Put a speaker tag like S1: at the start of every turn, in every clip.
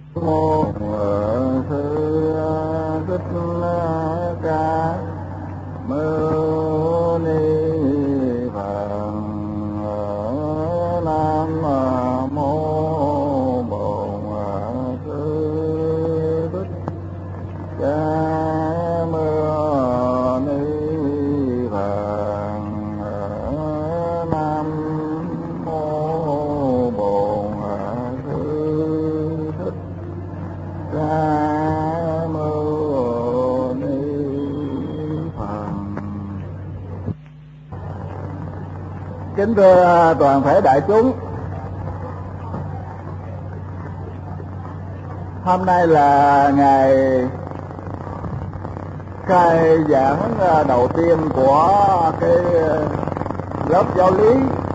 S1: Mô Sư Thích Ca Mâu Ni Phật. Nam mô Bổn Sư Thích Ca Mâu Ni Phật. Nam mô Bổn Sư Thích Ca Mâu Ni Phật. Kính thưa toàn thể đại chúng, hôm nay là ngày khai giảng đầu tiên của cái lớp giáo lý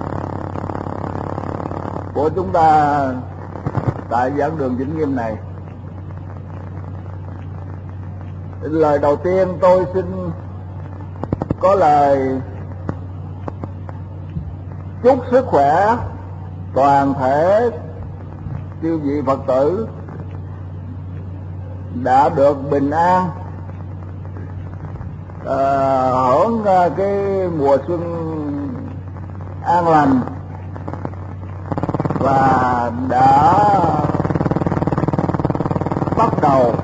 S1: của chúng ta tại giảng đường Vĩnh Nghiêm này. Lời đầu tiên tôi xin có lời chúc sức khỏe toàn thể chư vị Phật tử đã được bình an, hưởng cái mùa xuân an lành, và đã bắt đầu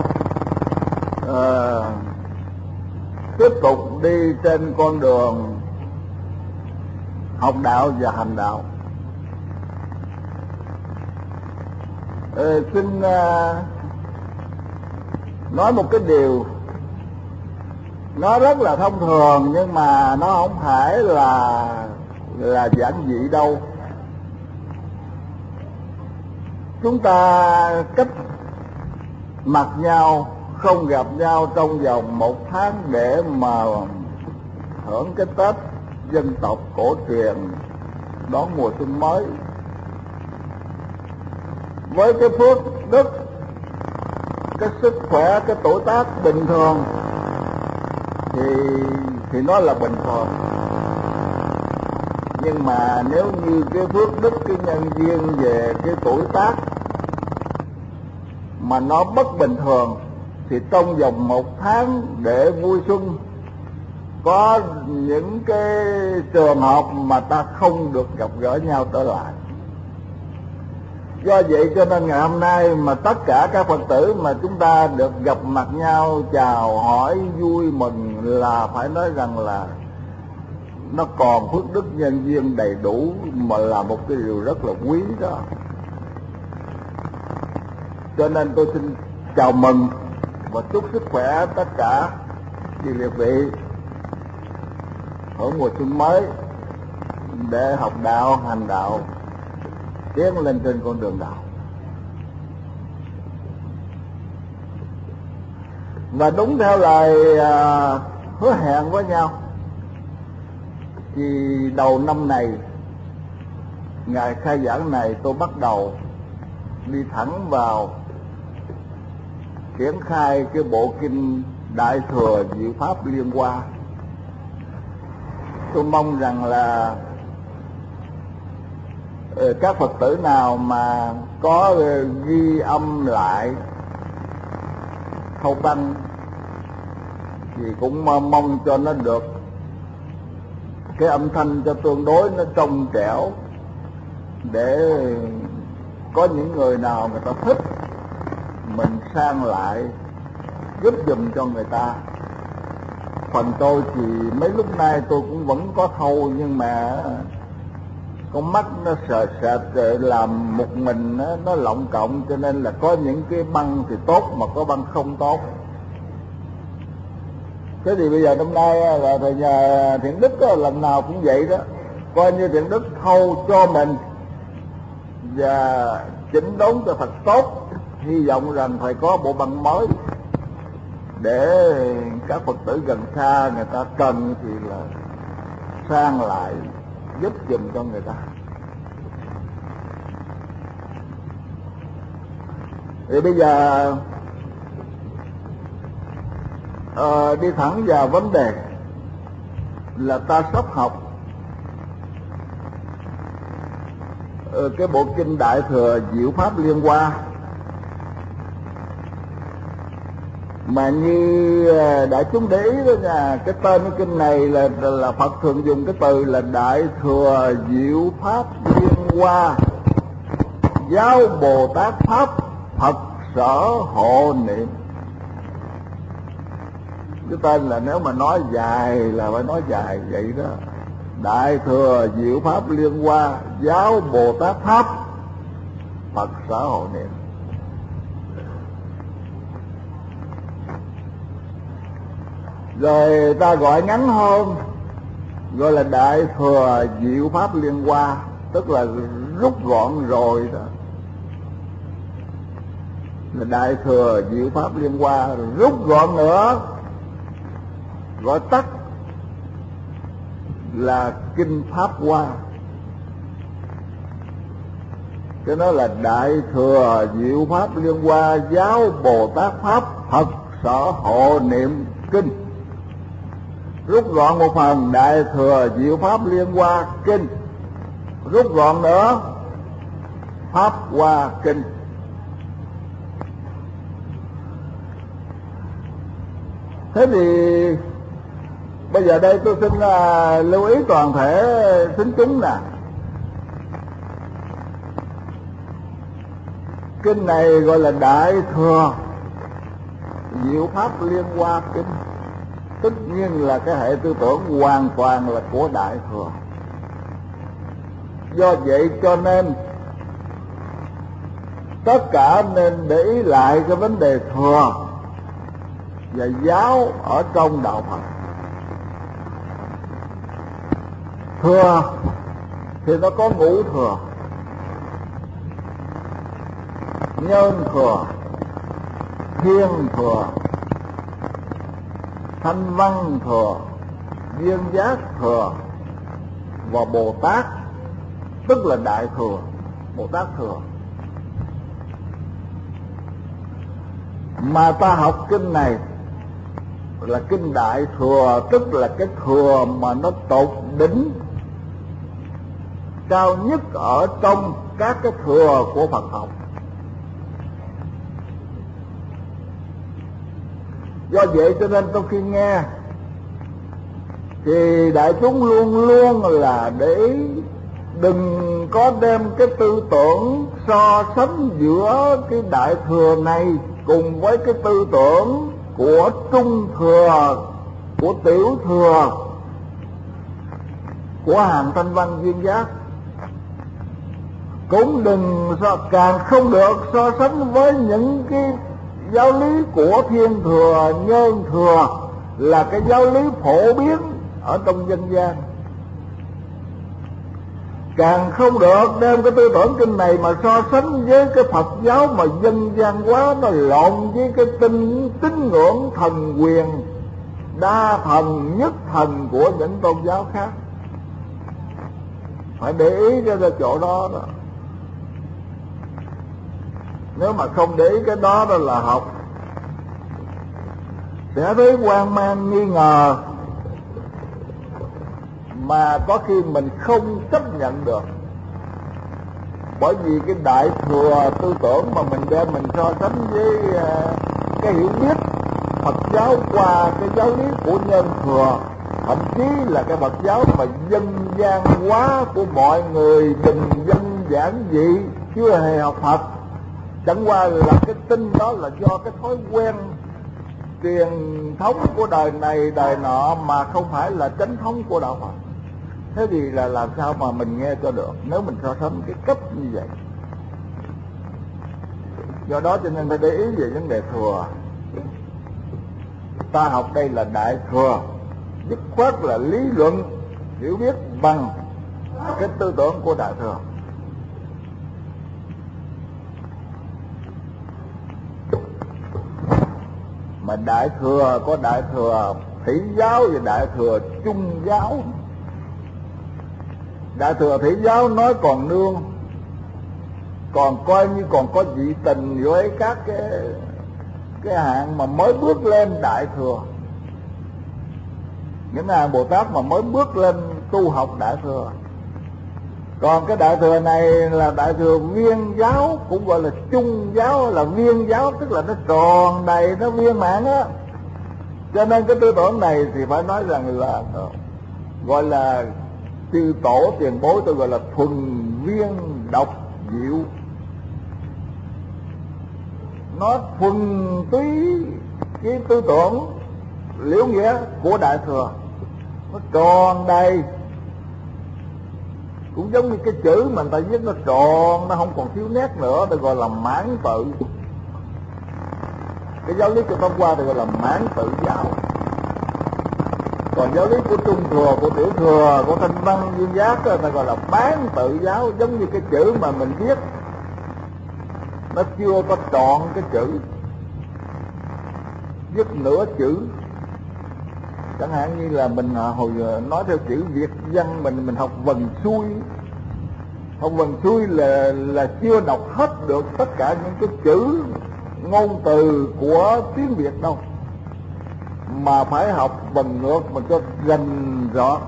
S1: tiếp tục đi trên con đường học đạo và hành đạo. Xin nói một cái điều nó rất là thông thường, nhưng mà nó không phải là giản dị đâu. Chúng ta cách mặt nhau, không gặp nhau trong vòng 1 tháng để mà hưởng cái Tết dân tộc cổ truyền, đón mùa xuân mới. Với cái phước đức, cái sức khỏe, cái tuổi tác bình thường thì nó là bình thường. Nhưng mà nếu như cái phước đức, cái nhân duyên về cái tuổi tác mà nó bất bình thường, thì trong vòng 1 tháng để vui xuân có những cái trường hợp mà ta không được gặp gỡ nhau trở lại. Do vậy cho nên ngày hôm nay mà tất cả các Phật tử mà chúng ta được gặp mặt nhau, chào hỏi vui mừng, là phải nói rằng là nó còn phước đức nhân duyên đầy đủ, mà là một cái điều rất là quý đó. Cho nên tôi xin chào mừng và chúc sức khỏe tất cả chư liệt vị ở mùa xuân mới để học đạo, hành đạo, tiến lên trên con đường đạo. Và đúng theo lời hứa hẹn với nhau, thì đầu năm này, ngày khai giảng này, tôi bắt đầu đi thẳng vào triển khai cái bộ kinh Đại Thừa Diệu Pháp Liên Hoa. Tôi mong rằng là các Phật tử nào mà có ghi âm lại thâu băng thì cũng mong cho nó được cái âm thanh cho tương đối nó trong trẻo, để có những người nào người ta thích mình sang lại giúp giùm cho người ta. Phần tôi thì mấy lúc nay tôi cũng vẫn có thâu, nhưng mà con mắt nó sờ sệt làm một mình nó lọng cộng, cho nên là có những cái băng thì tốt mà có băng không tốt. Thế thì bây giờ năm nay là thầy nhà Thiện Đức đó, lần nào cũng vậy đó, coi như Thiện Đức thâu cho mình và chỉnh đốn cho thật tốt. Hy vọng rằng phải có bộ băng mới để các Phật tử gần xa người ta cần thì là sang lại giúp giùm cho người ta. Thì bây giờ đi thẳng vào vấn đề là ta sắp học cái bộ kinh Đại Thừa Diệu Pháp Liên Hoa. Mà như đại chúng để ý đó nha, cái tên cái kinh này là Phật thường dùng cái từ là Đại Thừa Diệu Pháp Liên Hoa Giáo Bồ Tát Pháp Phật Sở Hộ Niệm. Cái tên là nếu mà nói dài là phải nói dài vậy đó. Đại Thừa Diệu Pháp Liên Hoa Giáo Bồ Tát Pháp Phật Sở Hộ Niệm. Rồi ta gọi ngắn hơn, gọi là Đại Thừa Diệu Pháp Liên Hoa, tức là rút gọn rồi đó. Là Đại Thừa Diệu Pháp Liên Hoa, rút gọn nữa gọi tắt là Kinh Pháp Hoa. Cái đó là Đại Thừa Diệu Pháp Liên Hoa Giáo Bồ Tát Pháp Phật Sở Hộ Niệm Kinh. Rút gọn một phần Đại Thừa Diệu Pháp Liên Hoa Kinh, rút gọn nữa Pháp Hoa Kinh. Thế thì bây giờ đây tôi xin lưu ý toàn thể thính chúng nè. Kinh này gọi là Đại Thừa Diệu Pháp Liên Hoa Kinh. Tất nhiên là cái hệ tư tưởng hoàn toàn là của Đại Thừa. Do vậy cho nên tất cả nên để ý lại cái vấn đề thừa và giáo ở trong đạo Phật. Thừa thì nó có ngũ thừa: nhân thừa, thiên thừa, thanh văn thừa, duyên giác thừa và Bồ Tát, tức là Đại Thừa, Bồ Tát thừa. Mà ta học kinh này là kinh Đại Thừa, tức là cái thừa mà nó tột đỉnh cao nhất ở trong các cái thừa của Phật học. Do vậy cho nên tôi khi nghe thì đại chúng luôn luôn là để ý, đừng có đem cái tư tưởng so sánh giữa cái Đại Thừa này cùng với cái tư tưởng của Trung Thừa, của Tiểu Thừa, của hàng thanh văn duyên giác. Cũng đừng càng không được so sánh với những cái giáo lý của Thiên Thừa, Nhân Thừa, là cái giáo lý phổ biến ở trong dân gian. Càng không được đem cái tư tưởng kinh này mà so sánh với cái Phật giáo mà dân gian quá, nó lộn với cái tín ngưỡng thần quyền, đa thần, nhất thần của những tôn giáo khác. Phải để ý ra chỗ đó đó. Nếu mà không để ý cái đó đó là học sẽ thấy hoang mang nghi ngờ, mà có khi mình không chấp nhận được. Bởi vì cái Đại Thừa tư tưởng mà mình đem mình so sánh với cái hiểu biết Phật giáo qua cái giáo lý của Nhân Thừa, thậm chí là cái Phật giáo mà dân gian hóa của mọi người, bình dân giản dị, chưa hề học Phật. Chẳng qua là cái tin đó là do cái thói quen truyền thống của đời này đời nọ, mà không phải là chánh thống của đạo Phật. Thế thì là làm sao mà mình nghe cho được nếu mình so sánh cái cấp như vậy. Do đó cho nên phải để ý về vấn đề thừa. Ta học đây là Đại Thừa, dứt khoát là lý luận hiểu biết bằng cái tư tưởng của Đại Thừa. Mà Đại Thừa có Đại Thừa Thủy giáo và Đại Thừa Trung giáo. Đại Thừa Thủy giáo nói còn nương, còn coi như còn có dị tình với các cái hạng mà mới bước lên Đại Thừa, những hạng Bồ Tát mà mới bước lên tu học Đại Thừa. Còn cái đại thừa này là đại thừa viên giáo, cũng gọi là chung giáo, là viên giáo, tức là nó tròn đầy, nó viên mãn á. Cho nên cái tư tưởng này thì phải nói rằng là gọi là chư tổ tiền bối tôi gọi là thuần viên độc diệu. Nó thuần túy cái tư tưởng liễu nghĩa của đại thừa, nó tròn đầy. Cũng giống như cái chữ mà người ta viết nó tròn, nó không còn thiếu nét nữa, tôi gọi là mãn tự. Cái giáo lý của Pháp Hoa thì gọi là mãn tự giáo. Còn giáo lý của Trung Thừa, của Tiểu Thừa, của Thanh Văn, Duyên Giác người ta gọi là bán tự giáo. Giống như cái chữ mà mình viết nó chưa có trọn cái chữ, viết nửa chữ. Chẳng hạn như là mình hồi nói theo chữ Việt văn, mình học vần xuôi. Học vần xuôi là chưa đọc hết được tất cả những cái chữ ngôn từ của tiếng Việt đâu, mà phải học vần ngược mà cho rành rõ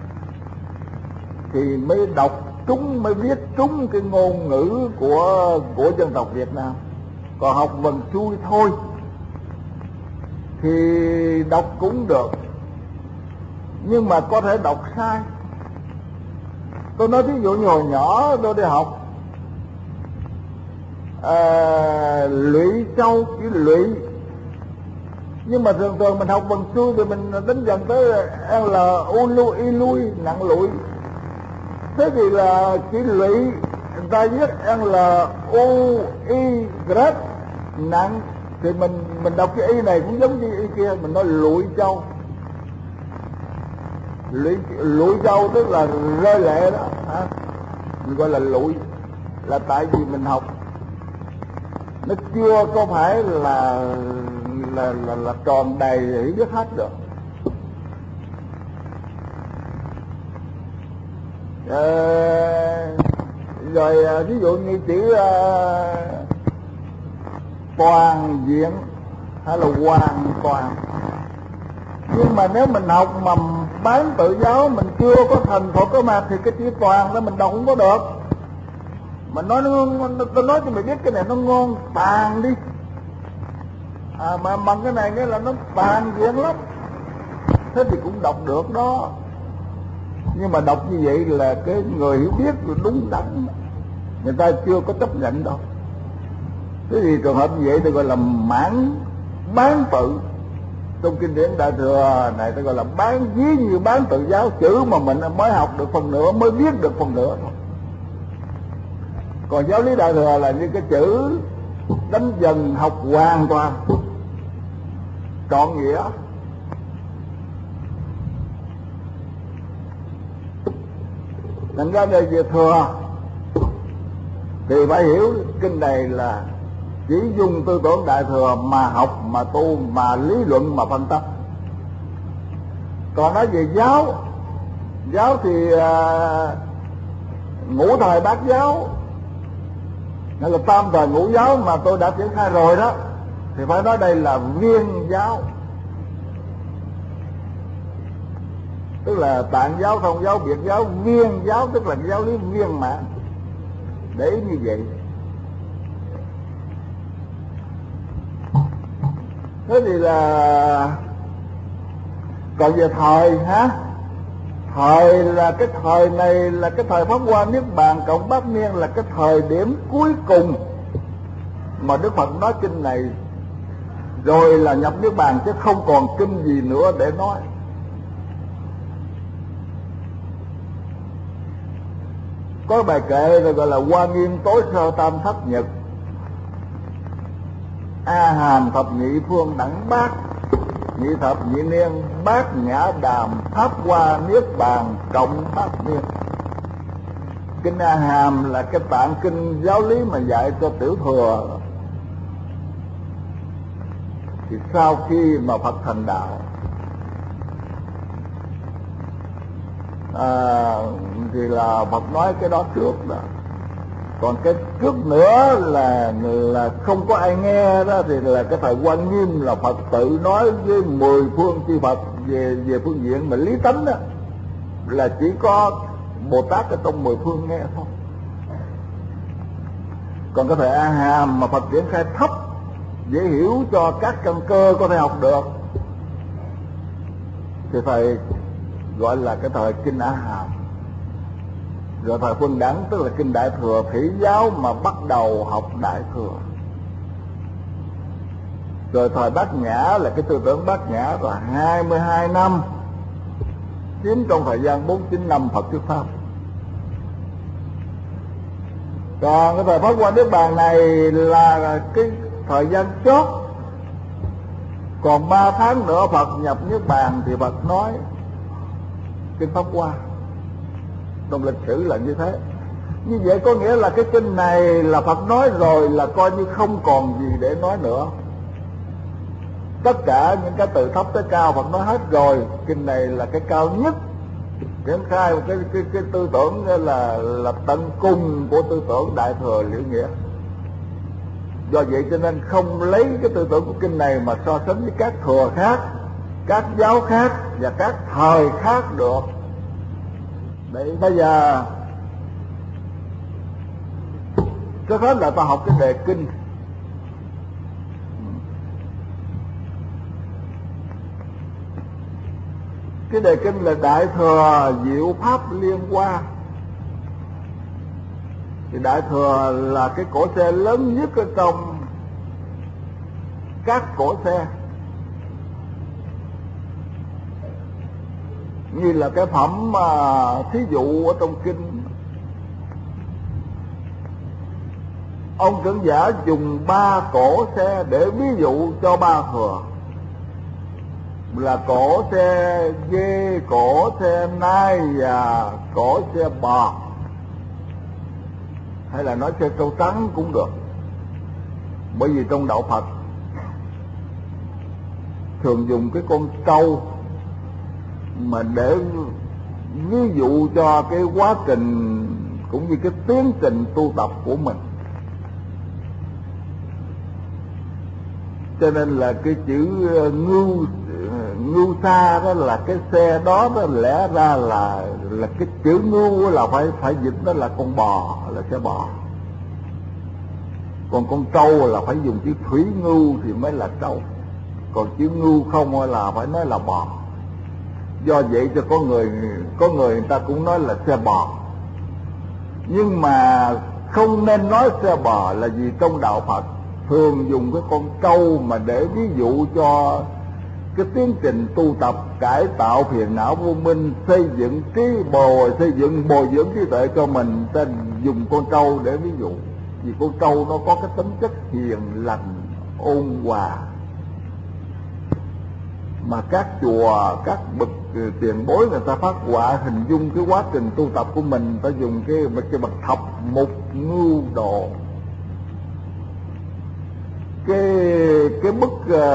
S1: thì mới đọc trúng, mới viết trúng cái ngôn ngữ của dân tộc Việt Nam. Còn học vần xuôi thôi thì đọc cũng được, nhưng mà có thể đọc sai. Tôi nói ví dụ như hồi nhỏ tôi đi học lụy châu, chữ lụy, nhưng mà thường thường mình học bằng xuôi thì mình đánh dần tới l u lu y lui, nặng lụi. Thế thì là chữ lụy người ta viết l u y grad nặng, thì mình đọc cái y này cũng giống như y kia, mình nói lụi châu. Lụi châu tức là rơi lệ đó, mình gọi là lụi, là tại vì mình học nó chưa có phải là tròn đầy để viết hết được. Rồi ví dụ như chữ toàn diện hay là hoàn toàn, nhưng mà nếu mình học mà bán tự giáo mình chưa có thành Phật có mặt thì cái chữ toàn đó mình đọc không có được. Mà tôi nói cho mày biết cái này nó ngon tàn đi, mà bằng cái này nghĩa là nó tàn diện lắm, thế thì cũng đọc được đó. Nhưng mà đọc như vậy là cái người hiểu biết đúng đắn, người ta chưa có chấp nhận đâu. Thế thì trường hợp như vậy tôi gọi là bán tự. Trong kinh điển đại thừa này tôi gọi là bán, ví như bán tự giáo, chữ mà mình mới học được phần nửa, mới viết được phần nửa thôi. Còn giáo lý đại thừa là như cái chữ đánh dần học hoàn toàn trọn nghĩa. Thành ra về thừa thì phải hiểu kinh này là chỉ dùng tư tưởng đại thừa mà học, mà tu, mà lý luận, mà phân tích. Còn nói về giáo thì ngũ thời bát giáo hay là tam thời ngũ giáo mà tôi đã triển khai rồi đó, thì phải nói đây là viên giáo, tức là tạng giáo, thông giáo, biệt giáo, viên giáo, tức là giáo lý viên mãn. Để ý như vậy. Thế thì là còn về thời thời là cái thời này là cái thời Pháp Hoa Niết Bàn cộng Bát Niên, là cái thời điểm cuối cùng mà Đức Phật nói kinh này, rồi là nhập Niết Bàn, chứ không còn kinh gì nữa để nói. Có bài kệ rồi gọi là Hoa Nghiêm tối sơ tam thất nhật, A Hàm thập nhị phương đẳng bát, nhị thập nhị niên bát nhã đàm, Pháp Hoa Niết Bàn cộng Bát Niên. Kinh A Hàm là cái tạng kinh giáo lý mà dạy cho tiểu thừa. Thì sau khi mà Phật thành đạo, thì là Phật nói cái đó trước đó. Còn cái trước nữa là không có ai nghe đó, thì là cái thời Quan Nghiêm là Phật tự nói với 10 phương chư Phật về phương diện mà lý tánh đó, là chỉ có Bồ Tát ở trong mười phương nghe thôi. Còn cái thời A Hàm mà Phật triển khai thấp, dễ hiểu cho các căn cơ có thể học được, thì thầy gọi là cái thời kinh A Hàm. Rồi thời Quân Đẳng tức là kinh Đại Thừa Thủy giáo mà bắt đầu học Đại Thừa. Rồi thời Bát Nhã là cái tư tưởng Bát Nhã là 22 năm, chiếm trong thời gian 49 năm Phật thuyết pháp. Còn cái thời Pháp Hoa Niết Bàn này là cái thời gian chót. Còn 3 tháng nữa Phật nhập Niết Bàn thì Phật nói kinh Pháp Hoa. Trong lịch sử là như thế. Như vậy có nghĩa là cái kinh này là Phật nói rồi, là coi như không còn gì để nói nữa. Tất cả những cái từ thấp tới cao Phật nói hết rồi. Kinh này là cái cao nhất, triển khai một cái tư tưởng là tận cùng của tư tưởng Đại Thừa Liễu Nghĩa. Do vậy cho nên không lấy cái tư tưởng của kinh này mà so sánh với các thừa khác, các giáo khác và các thời khác được. Đấy, bây giờ trước hết là ta học cái đề kinh. Cái đề kinh là Đại Thừa Diệu Pháp Liên Hoa. Thì Đại Thừa là cái cỗ xe lớn nhất ở trong các cỗ xe, như là cái phẩm mà thí dụ ở trong kinh. Ông trưởng giả dùng 3 cỗ xe để ví dụ cho ba thừa, là cỗ xe dê, cỗ xe nai và cỗ xe bò, hay là nói xe trâu trắng cũng được. Bởi vì trong đạo Phật thường dùng cái con trâu mà để ví dụ cho cái quá trình cũng như cái tiến trình tu tập của mình. Cho nên là cái chữ ngưu xa đó là cái xe đó, đó lẽ ra là cái chữ ngưu là phải dịch đó là con bò, là xe bò. Còn con trâu là phải dùng chữ thủy ngưu thì mới là trâu. Còn chữ ngưu không là phải nói là bò. Do vậy cho có người ta cũng nói là xe bò. Nhưng mà không nên nói xe bò là vì trong đạo Phật thường dùng cái con trâu mà để ví dụ cho cái tiến trình tu tập cải tạo phiền não vô minh, xây dựng xây dựng bồi dưỡng trí tuệ cho mình, ta dùng con trâu để ví dụ. Vì con trâu nó có cái tính chất hiền lành, ôn hòa, mà các chùa, các bậc tiền bối người ta phát họa hình dung cái quá trình tu tập của mình, ta dùng cái bậc thập mục ngưu đồ. Cái bức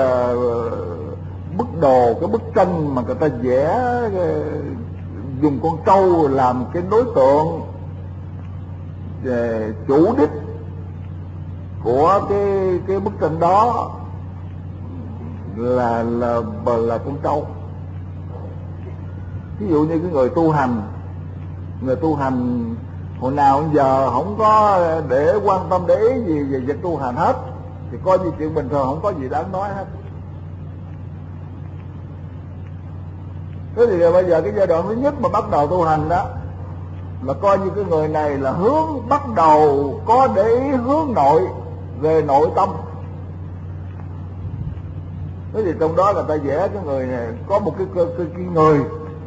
S1: đồ, cái bức tranh mà người ta vẽ dùng con trâu làm cái đối tượng chủ đích của cái bức tranh đó là con trâu. Ví dụ như cái người tu hành hồi nào giờ không có để quan tâm để ý gì về việc tu hành hết, thì coi như chuyện bình thường, không có gì đáng nói hết. Thế thì bây giờ cái giai đoạn thứ nhất mà bắt đầu tu hành đó là coi như cái người này là bắt đầu có để ý hướng nội, về nội tâm. Thế thì trong đó là ta vẽ cái người này có một cái người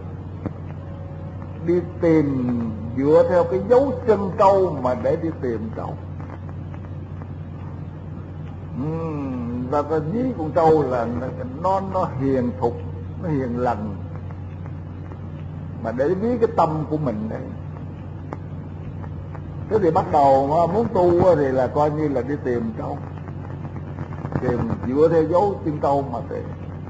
S1: đi tìm, dựa theo cái dấu chân trâu mà để đi tìm trâu. Và ta ví con trâu là nó hiền thục, nó hiền lành, mà để ví cái tâm của mình đấy. Thế thì bắt đầu muốn tu thì là coi như là đi tìm trâu, tìm dựa theo dấu chân trâu mà tìm.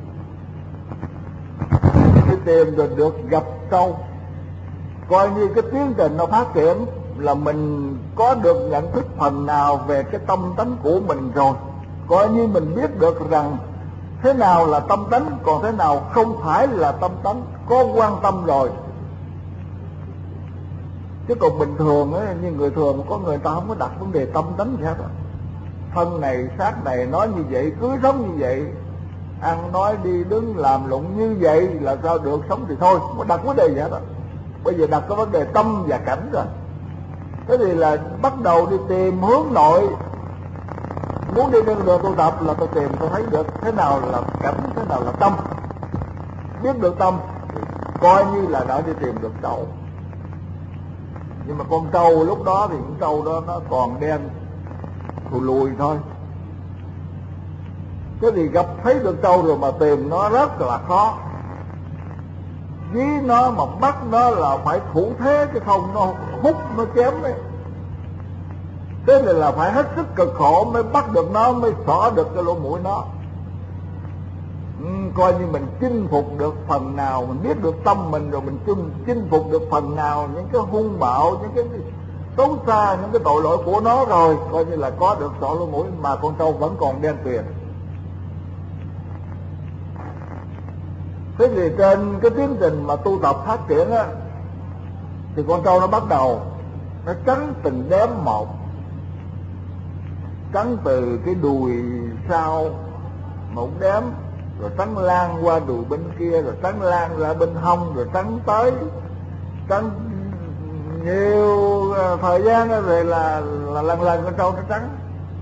S1: Đi tìm rồi được gặp trâu, coi như cái tiến trình nó phát triển là mình có được nhận thức phần nào về cái tâm tánh của mình rồi. Coi như mình biết được rằng thế nào là tâm tánh, còn thế nào không phải là tâm tánh, có quan tâm rồi. Chứ còn bình thường á, như người thường có người ta không có đặt vấn đề tâm tánh gì hết á. Thân này xác này nói như vậy, cứ sống như vậy, ăn nói đi đứng làm lụng như vậy là sao được, sống thì thôi, không có đặt vấn đề gì hết á. Bây giờ đặt cái vấn đề tâm và cảnh rồi. Thế thì là bắt đầu đi tìm hướng nội. Muốn đi trên đường tu tập là tôi tìm, tôi thấy được thế nào là cảnh, thế nào là tâm. Biết được tâm thì coi như là đã đi tìm được trâu. Nhưng mà con trâu lúc đó thì con trâu đó nó còn đen thù lùi thôi. Thế thì gặp thấy được trâu rồi mà tìm nó rất là khó. Dí nó mà bắt nó là phải thủ thế, chứ không nó hút nó chém đấy. Thế này là phải hết sức cực khổ mới bắt được nó, mới xỏ được cái lỗ mũi nó. Coi như mình chinh phục được phần nào, mình biết được tâm mình rồi, mình chinh phục được phần nào những cái hung bạo, những cái xấu xa, những cái tội lỗi của nó rồi, coi như là có được xỏ lỗ mũi. Mà con trâu vẫn còn đen tuyền. Thế thì trên cái tiến trình mà tu tập phát triển á, thì con trâu nó bắt đầu nó cắn từng đếm một, cắn từ cái đùi sau một đếm, rồi cắn lan qua đùi bên kia, rồi cắn lan ra bên hông, rồi cắn tới, cắn nhiều thời gian đó, rồi là lần con trâu nó cắn.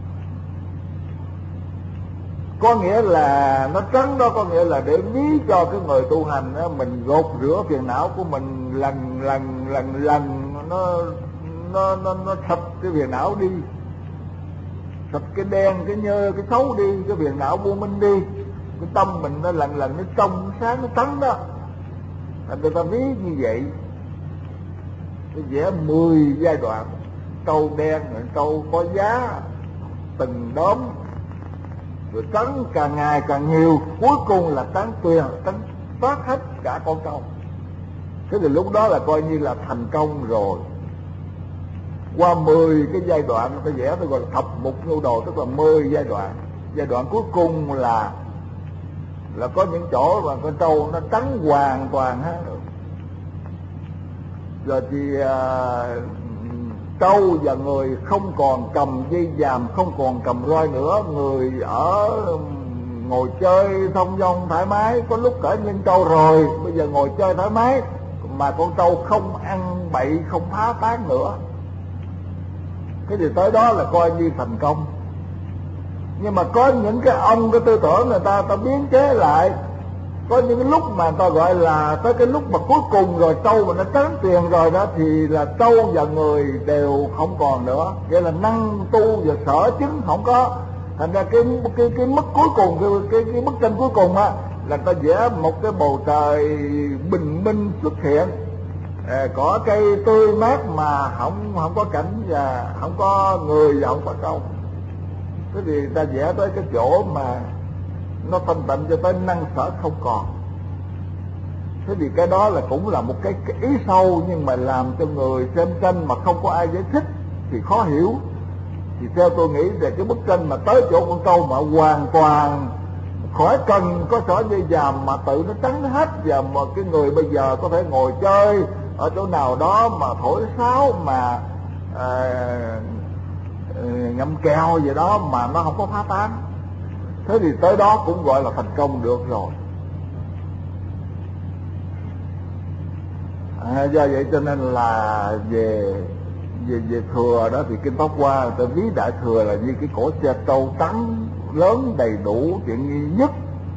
S1: Có nghĩa là nó cắn đó, có nghĩa là để ví cho cái người tu hành đó, mình gột rửa phiền não của mình lần nó sạch cái phiền não đi, sạch cái đen, cái nhơ, cái xấu đi, cái phiền não vô minh đi, cái tâm mình nó lần nó trong sáng, nó trắng đó. Người ta ví như vậy. Cái vẽ 10 giai đoạn, trâu đen, trâu có giá, từng đốm, rồi trắng càng ngày càng nhiều, cuối cùng là trắng tuyền, trắng toát hết cả con trâu. Thế thì lúc đó là coi như là thành công rồi. Qua 10 cái giai đoạn, người ta vẽ tôi gọi là thập mục nhu đồ, tức là 10 giai đoạn. Giai đoạn cuối cùng là có những chỗ mà con trâu nó trắng hoàn toàn hết. Rồi thì trâu và người không còn cầm dây dàm, không còn cầm roi nữa. Người ở ngồi chơi thông dong thoải mái, có lúc cởi nhân trâu rồi, bây giờ ngồi chơi thoải mái. Mà con trâu không ăn bậy, không phá tán nữa. Cái gì tới đó là coi như thành công. Nhưng mà có những cái ông, cái tư tưởng người ta biến chế lại. Có những lúc mà người ta gọi là tới cái lúc mà cuối cùng rồi, trâu mà nó trắng tiền rồi đó, thì là trâu và người đều không còn nữa. Vậy là năng tu và sở chứng không có. Thành ra cái mức cuối cùng, cái bức tranh cuối cùng á, là ta vẽ một cái bầu trời bình minh xuất hiện, có cây tươi mát mà không có cảnh và không có người và không có trâu. Thế thì ta vẽ tới cái chỗ mà nó thanh tịnh cho tới năng sở không còn. Thế thì cái đó là cũng là một cái ý sâu, nhưng mà làm cho người xem tranh mà không có ai giải thích thì khó hiểu. Thì theo tôi nghĩ về cái bức tranh mà tới chỗ con trâu mà hoàn toàn khỏi cần có sỏi dây dàm mà tự nó trắng hết, và mà cái người bây giờ có thể ngồi chơi ở chỗ nào đó mà thổi sáo, mà ngậm keo gì đó mà nó không có phá tán. Thế thì tới đó cũng gọi là thành công được rồi. Do vậy cho nên là về thừa đó thì kinh Pháp Hoa người ta ví đại thừa là như cái cỗ xe trâu trắng lớn đầy đủ tiện nghi nhất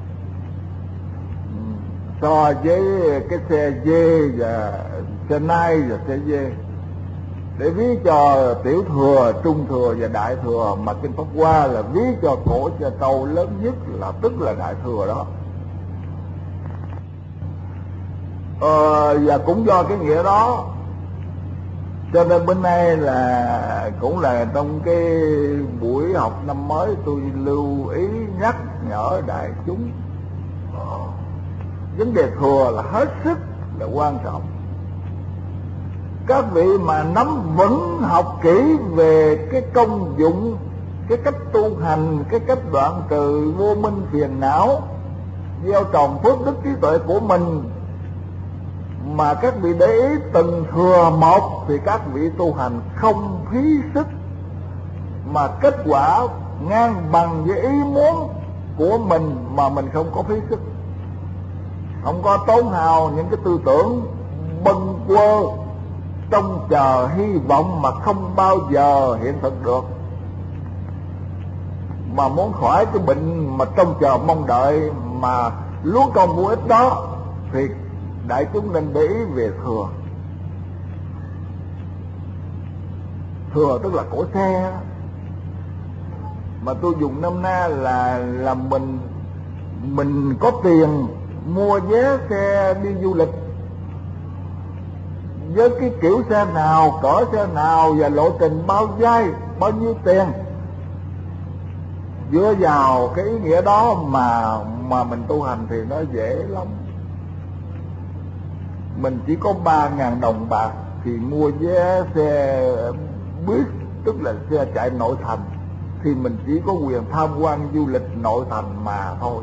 S1: so với cái xe dê và xe nai và xe dê. Để ví cho tiểu thừa, trung thừa và đại thừa, mà kinh Pháp Hoa là ví cho cỗ xe trâu lớn nhất, là tức là đại thừa đó. Và cũng do cái nghĩa đó cho nên bên nay là cũng là trong cái buổi học năm mới tôi lưu ý nhắc nhở đại chúng vấn đề thừa là hết sức là quan trọng. Các vị mà nắm vững học kỹ về cái công dụng, cái cách tu hành, cái cách đoạn trừ vô minh phiền não, gieo trồng phước đức trí tuệ của mình, mà các vị để ý từng thừa một thì các vị tu hành không phí sức, mà kết quả ngang bằng với ý muốn của mình mà mình không có phí sức, không có tốn hao những cái tư tưởng bâng quơ trông chờ hy vọng mà không bao giờ hiện thực được. Mà muốn khỏi cái bệnh mà trông chờ mong đợi mà luống công vô ích đó thì đại chúng nên để ý về thừa. Thừa tức là của xe, mà tôi dùng năm na là mình có tiền mua vé xe đi du lịch với cái kiểu xe nào, cỡ xe nào và lộ trình bao dai, bao nhiêu tiền. Dựa vào cái ý nghĩa đó mà mình tu hành thì nó dễ lắm. Mình chỉ có 3.000 đồng bạc thì mua vé xe buýt, tức là xe chạy nội thành, thì mình chỉ có quyền tham quan du lịch nội thành mà thôi.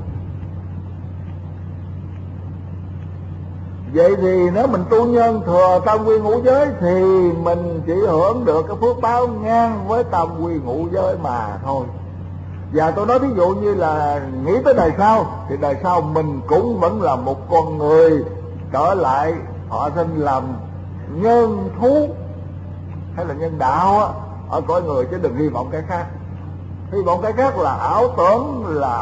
S1: Vậy thì nếu mình tu nhân thừa tam quy ngũ giới thì mình chỉ hưởng được cái phước báo ngang với tam quy ngũ giới mà thôi. Và tôi nói ví dụ như là nghĩ tới đời sau, thì đời sau mình cũng vẫn là một con người trở lại họ sinh làm nhân thú hay là nhân đạo á, ở cõi người, chứ đừng hy vọng cái khác. Hy vọng cái khác là ảo tưởng,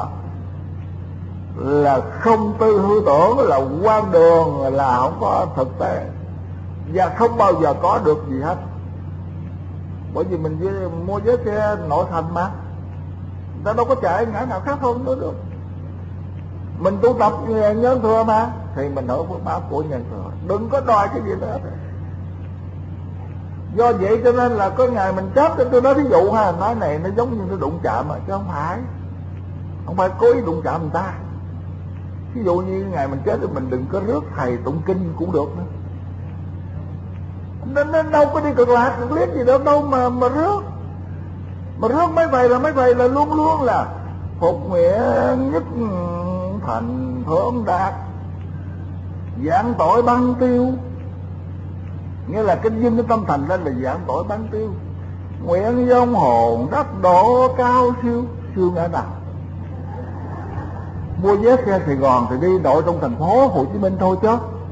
S1: là không tư hư tưởng, là quan đường, là không có thực tế và không bao giờ có được gì hết. Bởi vì mình mua vé xe nội thành mà ta đâu có chạy ngã nào khác hơn nữa được. Mình tu tập nhân thừa mà thì mình hưởng phước báo của nhân thừa, đừng có đòi cái gì nữa. Do vậy cho nên là có ngày mình chết, tôi nói ví dụ ha, nói này nó giống như nó đụng chạm mà chứ không phải cố ý đụng chạm người ta. Ví dụ như ngày mình chết thì mình đừng có rước thầy tụng kinh cũng được nữa. Nên đâu có đi cực lạc cực liết gì đâu mà rước. Mà rước mấy thầy là luôn luôn là phục nguyện nhất thành thượng đạt, giảng tội băng tiêu. Nghĩa là kinh dinh cái tâm thành lên là giảng tội băng tiêu. Nguyện vong hồn đắc độ cao siêu. Siêu ngã nào? Mua vé xe Sài Gòn thì đi đội trong thành phố Hồ Chí Minh thôi chứ,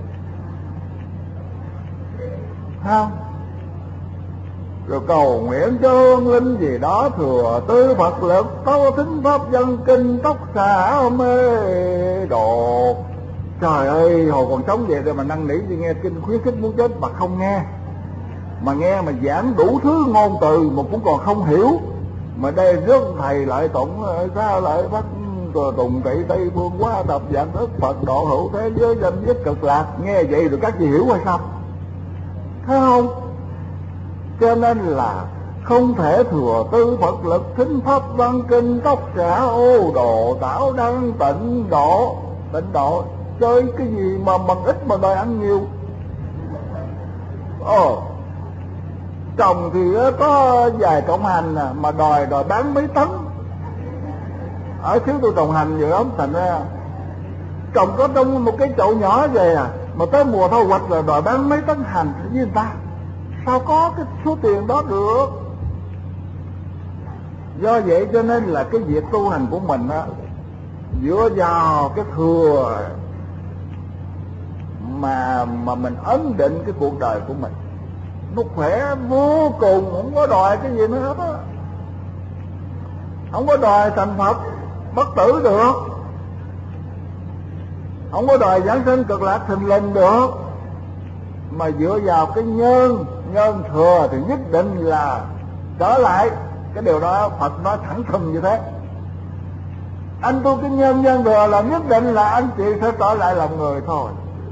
S1: không? Rồi cầu nguyện cho hương linh gì đó thừa tư Phật lực, tấu thính pháp dân kinh tóc xả mê độ. Trời ơi, hồi còn sống vậy rồi mà năn nỉ đi nghe kinh khuyến khích muốn chết mà không nghe. Mà nghe mà giảng đủ thứ ngôn từ mà cũng còn không hiểu. Mà đây rước thầy lại tụng sao lại bắt tùng trị Tây Phương quá tập giảng ức Phật độ hữu thế giới danh nhất cực lạc. Nghe vậy rồi các chị hiểu hay sao? Thấy không? Cho nên là không thể thừa tư Phật lực, thính pháp văn kinh tóc xả ô đồ tảo đăng tịnh độ. Tịnh độ chơi cái gì mà bằng ít mà đòi ăn nhiều. Chồng thì có vài cộng hành mà đòi bán mấy tấn. Ở xứ tôi trồng hành vậy lắm, thành ra trồng có trong một cái chậu nhỏ về mà tới mùa thu hoạch là đòi bán mấy tấn hành với người ta. Sao có cái số tiền đó được? Do vậy cho nên là cái việc tu hành của mình á, dựa vào cái thừa mà mình ấn định cái cuộc đời của mình, nó khỏe vô cùng, không có đòi cái gì nữa hết á. Không có đòi thành Phật bất tử được, không có đòi giảng sinh cực lạc thình lình được, mà dựa vào cái nhân thừa thì nhất định là trở lại. Cái điều đó Phật nói thẳng thừng như thế. Anh tu cái nhân thừa là nhất định là anh chị sẽ trở lại làm người thôi.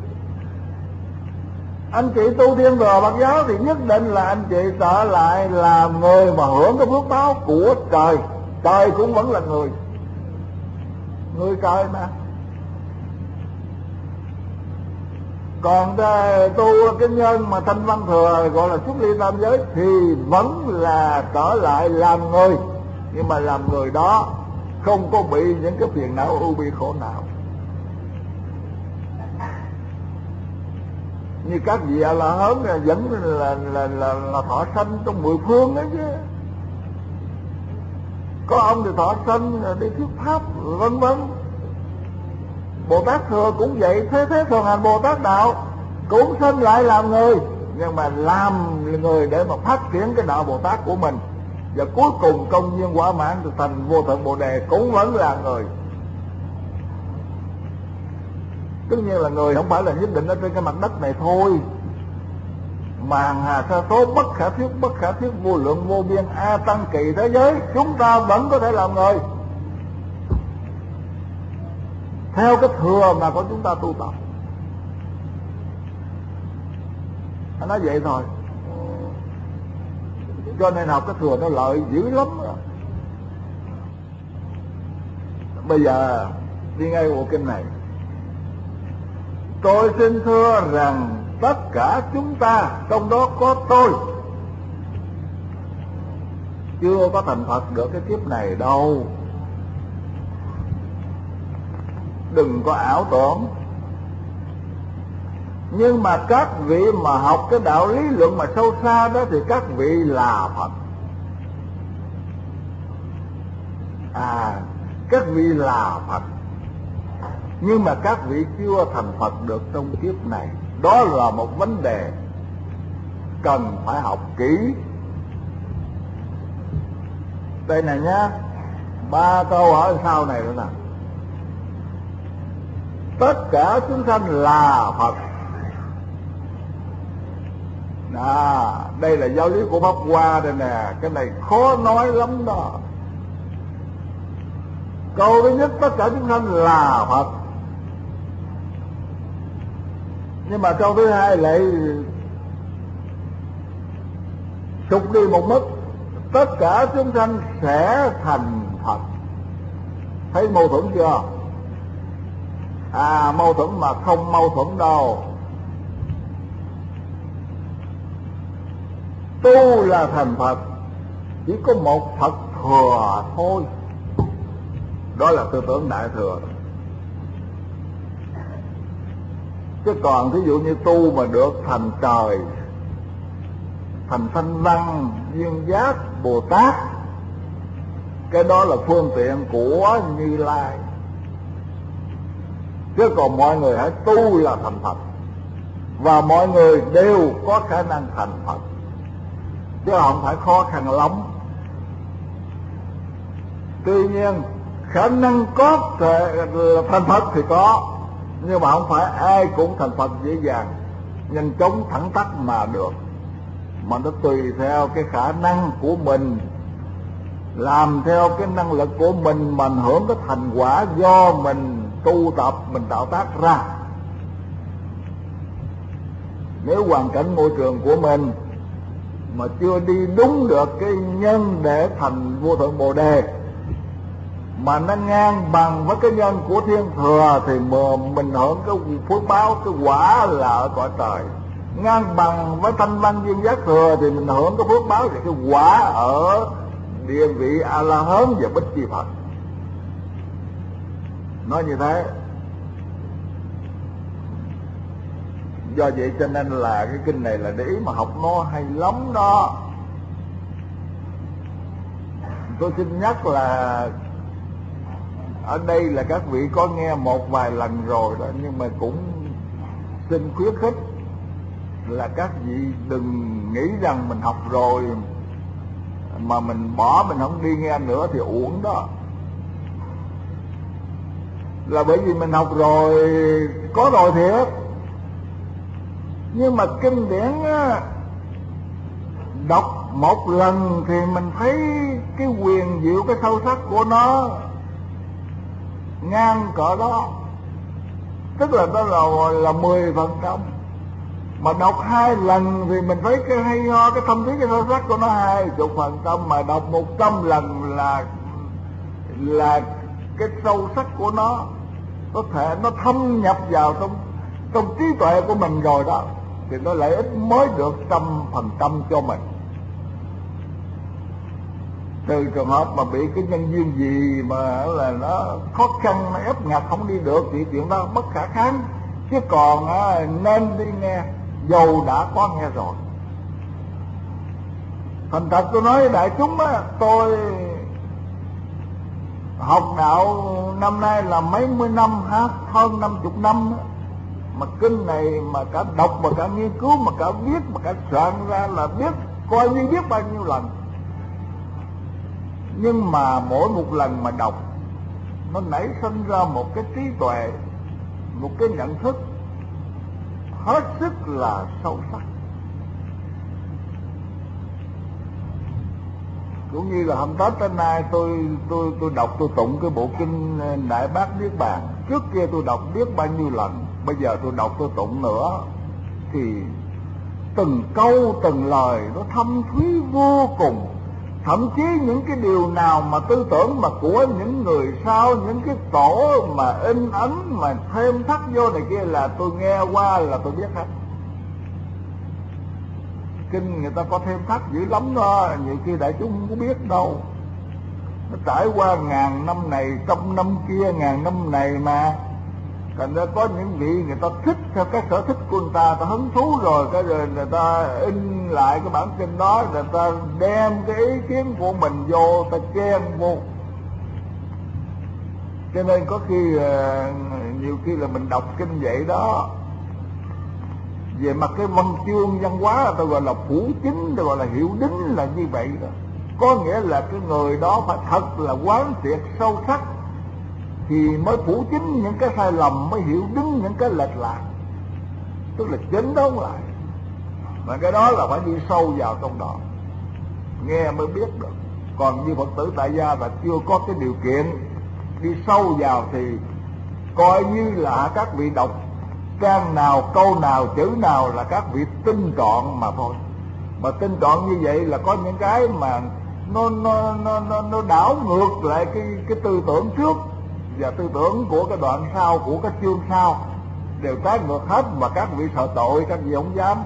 S1: Anh chị tu thiên thừa Phật giáo thì nhất định là anh chị trở lại làm người mà hưởng cái phước báo của trời. Trời cũng vẫn là người trời mà. Còn tu cái nhân mà thanh văn thừa gọi là xuất ly tam giới thì vẫn là trở lại làm người, nhưng mà làm người đó không có bị những cái phiền não ưu bi khổ não. Như các vị A La Hán vẫn là thọ sanh trong 10 phương đấy chứ. Có ông thì thọ sanh đi thuyết pháp vân vân. Bồ Tát Thừa cũng vậy, thế Thường Hành Bồ Tát Đạo cũng sinh lại làm người, nhưng mà làm người để mà phát triển cái đạo Bồ Tát của mình, và cuối cùng công viên quả mãn từ thành vô thượng Bồ Đề cũng vẫn là người. Tất nhiên là người không phải là nhất định ở trên cái mặt đất này thôi, mà hàng hà sa số bất khả thuyết vô lượng vô biên a tăng kỳ thế giới, chúng ta vẫn có thể làm người theo cái thừa mà của chúng ta tu tập. Anh nói vậy thôi, cho nên học cái thừa nó lợi dữ lắm đó. Bây giờ đi ngay bộ kinh này. Tôi xin thưa rằng tất cả chúng ta, trong đó có tôi, chưa có thành Phật được cái kiếp này đâu. Đừng có ảo tưởng. Nhưng mà các vị mà học cái đạo lý luận mà sâu xa đó thì các vị là Phật. Các vị là Phật, nhưng mà các vị chưa thành Phật được trong kiếp này. Đó là một vấn đề cần phải học kỹ. Đây này nhá, 3 câu ở sau này nữa nè. Tất cả chúng sanh là Phật. Đây là giáo lý của Pháp Hoa đây nè. Cái này khó nói lắm đó. Câu thứ nhất, tất cả chúng sanh là Phật. Nhưng mà câu thứ hai lại trục đi một mức, tất cả chúng sanh sẽ thành Phật. Thấy mâu thuẫn chưa? Mâu thuẫn mà không mâu thuẫn đâu. Tu là thành Phật, chỉ có một Phật thừa thôi. Đó là tư tưởng Đại Thừa. Chứ còn thí dụ như tu mà được thành trời, thành Thanh Văn, Duyên Giác, Bồ Tát, cái đó là phương tiện của Như Lai. Chứ còn mọi người hãy tu là thành Phật, và mọi người đều có khả năng thành Phật, chứ không phải khó khăn lắm. Tuy nhiên khả năng có thể thành Phật thì có, nhưng mà không phải ai cũng thành Phật dễ dàng, nhanh chóng thẳng tắc mà được, mà nó tùy theo cái khả năng của mình, làm theo cái năng lực của mình mà hưởng cái thành quả do mình tu tập, mình tạo tác ra. Nếu hoàn cảnh môi trường của mình mà chưa đi đúng được cái nhân để thành vô thượng Bồ Đề, mà nó ngang bằng với cái nhân của Thiên Thừa, thì mình hưởng cái phước báo, cái quả là ở cõi trời. Ngang bằng với Thanh Văn Duyên Giác Thừa thì mình hưởng cái phước báo và cái quả ở địa vị A La Hán và Bích Chi Phật. Nói như thế. Do vậy cho nên là cái kinh này là để ý mà học nó hay lắm đó. Tôi xin nhắc là ở đây là các vị có nghe một vài lần rồi đó, nhưng mà cũng xin khuyến khích là các vị đừng nghĩ rằng mình học rồi mà mình bỏ, mình không đi nghe nữa thì uổng đó. Là bởi vì mình học rồi, có rồi thiệt, nhưng mà kinh điển á, đọc một lần thì mình thấy cái quyền diệu, cái sâu sắc của nó ngang cỡ đó, tức là đó là 10%. Mà đọc 2 lần thì mình thấy cái hay ho, cái thâm thúy, cái sâu sắc của nó 20%. Mà đọc 100 lần là cái sâu sắc của nó có thể nó thâm nhập vào trong trí tuệ của mình rồi đó, thì nó lợi ích mới được 100% cho mình. Từ trường hợp mà bị cái nhân duyên gì mà là nó khó khăn, nó ép ngặt không đi được thì chuyện đó bất khả kháng. Chứ còn nên đi nghe, dầu đã có nghe rồi. Thành thật tôi nói với đại chúng á, tôi học đạo năm nay là mấy mươi năm, hơn 50 năm á. Mà kinh này mà cả đọc mà cả nghiên cứu mà cả viết mà cả soạn ra là biết, coi như biết bao nhiêu lần. Nhưng mà mỗi một lần mà đọc nó nảy sinh ra một cái trí tuệ, một cái nhận thức hết sức là sâu sắc. Cũng như là hôm Tết tới nay tôi đọc, tôi tụng cái bộ kinh Đại Bát Niết Bàn. Trước kia tôi đọc biết bao nhiêu lần, bây giờ tôi đọc tôi tụng nữa thì từng câu từng lời nó thâm thúy vô cùng. Thậm chí những cái điều nào mà tư tưởng mà của những người sau, những cái tổ mà in ấn mà thêm thắt vô này kia là tôi nghe qua là tôi biết hết. Kinh người ta có thêm thắt dữ lắm đó, nhiều khi đại chúng không có biết đâu. Nó trải qua ngàn năm này, trăm năm kia, ngàn năm này mà. Thành ra có những vị người ta thích theo cái sở thích của người ta hứng thú rồi, cái rồi người ta in lại cái bản kinh đó, người ta đem cái ý kiến của mình vô, ta chen vô. Cho nên có khi nhiều khi là mình đọc kinh vậy đó, về mặt cái văn chương văn hóa ta gọi là phủ chính, ta gọi là hiệu đính là như vậy đó. Có nghĩa là cái người đó phải thật là quán triệt sâu sắc thì mới phủ chính những cái sai lầm, mới hiểu đúng những cái lệch lạc, tức là chỉnh đốn lại. Mà cái đó là phải đi sâu vào trong đó nghe mới biết được. Còn như Phật tử tại gia là chưa có cái điều kiện đi sâu vào thì coi như là các vị đọc trang nào, câu nào, chữ nào là các vị tinh trọn mà thôi. Mà tinh trọn như vậy là có những cái mà nó đảo ngược lại cái tư tưởng trước và tư tưởng của cái đoạn sau, của cái chương sau đều trái ngược hết. Mà các vị sợ tội, các vị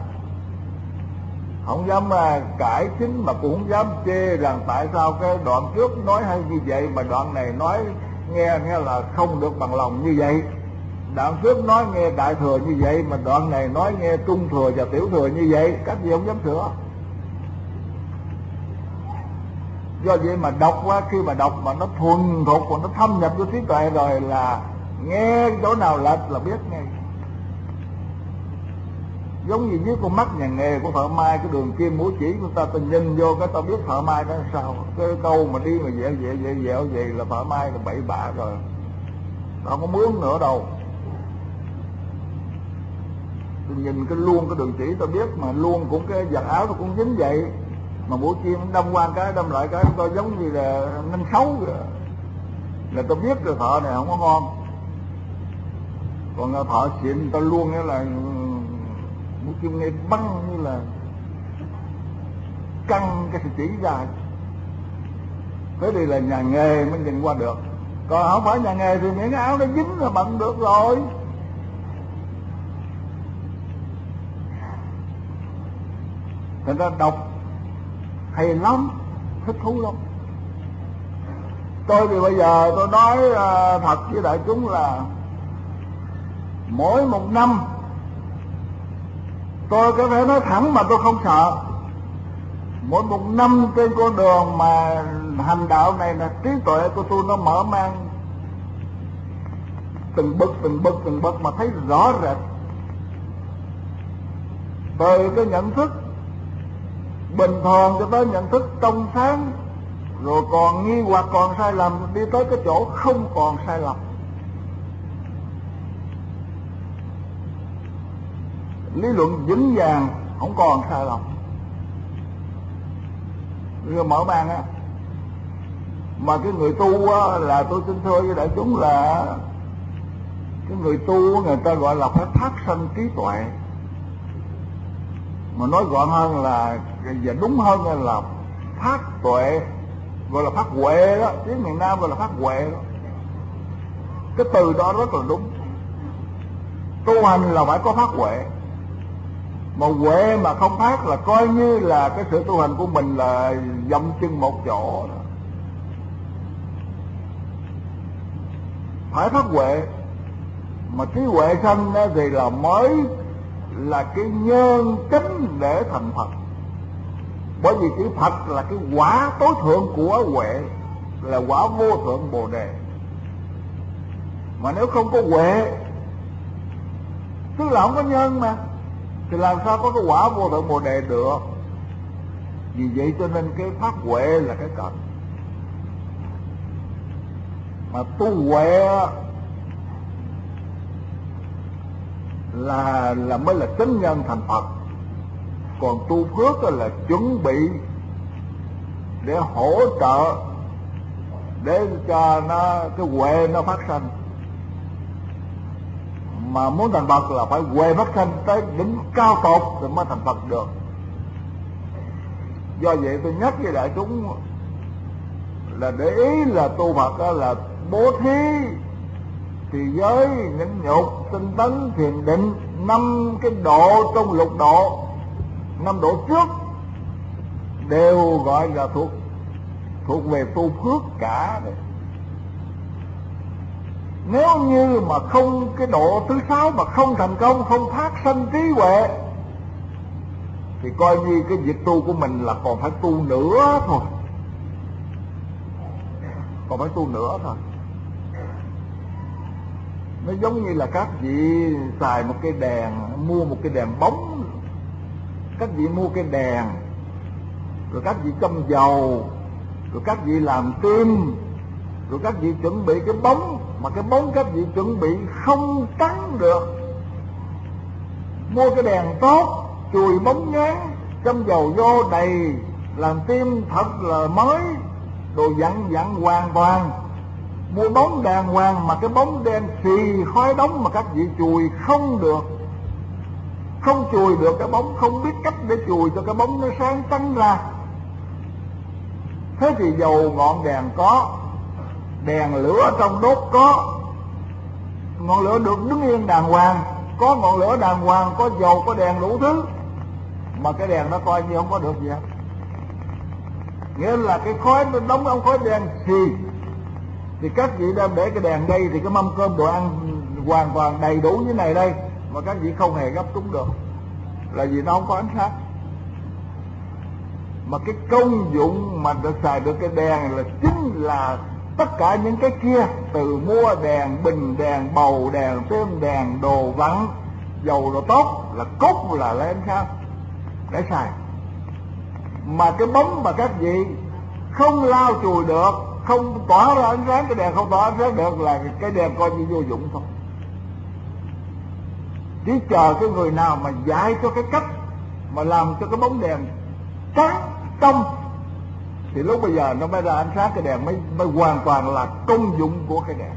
S1: không dám cải chính, mà cũng không dám chê rằng tại sao cái đoạn trước nói hay như vậy mà đoạn này nói nghe là không được bằng lòng như vậy. Đoạn trước nói nghe đại thừa như vậy mà đoạn này nói nghe trung thừa và tiểu thừa như vậy, các vị không dám sửa. Do vậy mà đọc quá, khi mà đọc mà nó thuần thục và nó thâm nhập vô trí tuệ rồi là nghe chỗ nào lệch là biết ngay. Giống như với con mắt nhà nghề của thợ may, cái đường kim mũi chỉ của ta nhìn vô cái ta biết thợ may đó sao. Cái câu mà đi mà dẹo vậy là thợ may là bậy bạ rồi, không có mướn nữa đâu. Tôi nhìn cái luôn cái đường chỉ tôi biết, mà luôn cũng cái giặt áo nó cũng dính vậy. Mà mũi chim đâm qua cái đâm lại cái coi giống như là nanh xấu rồi, là tôi biết cái thợ này không có ngon. Còn thợ xịn tôi luôn nghĩa là mũi chim nghe băng như là căng cái chỉ ra. Thế thì là nhà nghề mới nhìn qua được, còn không phải nhà nghề thì miếng áo nó dính là bận được rồi. Thành ra đọc hay lắm, thích thú lắm. Tôi thì bây giờ tôi nói thật với đại chúng là mỗi một năm tôi có thể nói thẳng mà tôi không sợ. Mỗi một năm trên con đường mà hành đạo này là trí tuệ của tôi nó mở mang từng bước mà thấy rõ rệt. Từ cái nhận thức bình thường cho tới nhận thức trong sáng, rồi còn nghi hoặc còn sai lầm, đi tới cái chỗ không còn sai lầm. Lý luận vững vàng, không còn sai lầm. Rồi mở mang á. Mà cái người tu á, là tôi xin thưa với đại chúng là cái người tu người ta gọi là phải phát sanh trí tuệ. Mà nói gọn hơn là, và đúng hơn là phát tuệ, gọi là phát huệ đó, tiếng miền Nam gọi là phát huệ đó. Cái từ đó rất là đúng. Tu hành là phải có phát huệ. Mà huệ mà không phát là coi như là cái sự tu hành của mình là dậm chân một chỗ đó. Phải phát huệ. Mà trí huệ sanh thì là mới là cái nhân chính để thành Phật. Bởi vì chữ Phật là cái quả tối thượng của huệ, là quả vô thượng Bồ Đề. Mà nếu không có huệ, tức là không có nhân mà, thì làm sao có cái quả vô thượng Bồ Đề được? Vì vậy cho nên cái pháp huệ là cái cần. Mà tu huệ là mới là chánh nhân thành Phật. Còn tu phước là chuẩn bị để hỗ trợ để cho nó cái huệ nó phát sanh. Mà muốn thành Phật là phải huệ phát sanh tới đỉnh cao tột thì mới thành Phật được. Do vậy tôi nhắc với đại chúng là để ý là tu Phật đó là bố thí, trì giới, nhịn nhục, tinh tấn, thiền định, 5 cái độ trong lục độ, 5 độ trước đều gọi là thuộc về tu phước cả đấy. Nếu như mà không cái độ thứ 6 mà không thành công, không phát sanh trí huệ, thì coi như cái việc tu của mình là còn phải tu nữa thôi. Còn phải tu nữa thôi. Nó giống như là các vị xài một cái đèn, mua một cái đèn bóng, các vị mua cái đèn, rồi các vị châm dầu, rồi các vị làm tim, rồi các vị chuẩn bị cái bóng, mà cái bóng các vị chuẩn bị không trắng được. Mua cái đèn tốt, chùi bóng nhán, châm dầu vô đầy, làm tim thật là mới, đồ dặn hoàn toàn. Mua bóng đàng hoàng mà cái bóng đen xì khói đóng mà các vị chùi không được, không chùi được cái bóng, không biết cách để chùi cho cái bóng nó sáng trắng ra. Thế thì dầu ngọn đèn có, đèn lửa trong đốt có, ngọn lửa được đứng yên đàng hoàng, có ngọn lửa đàng hoàng, có dầu, có đèn đủ thứ, mà cái đèn nó coi như không có được gì hết. Nghĩa là cái khói nó đóng ống khói đen xì, thì các vị đem để cái đèn đây thì cái mâm cơm đồ ăn hoàn toàn đầy đủ như này đây, mà các vị không hề gấp trúng được, là vì nó không có ánh sáng. Mà cái công dụng mà được xài được cái đèn là chính là tất cả những cái kia, từ mua đèn, bình đèn, bầu đèn, thêm đèn, đồ vặn, dầu đồ tốt, là cốt là lấy ánh sáng để xài. Mà cái bóng mà các vị không lau chùi được, không tỏa ra ánh sáng, cái đèn không tỏa ánh sáng được, là cái đèn coi như vô dụng thôi. Chỉ chờ cái người nào mà dạy cho cái cách mà làm cho cái bóng đèn sáng trong, thì lúc bây giờ nó mới ra ánh sáng, cái đèn mới hoàn toàn là công dụng của cái đèn.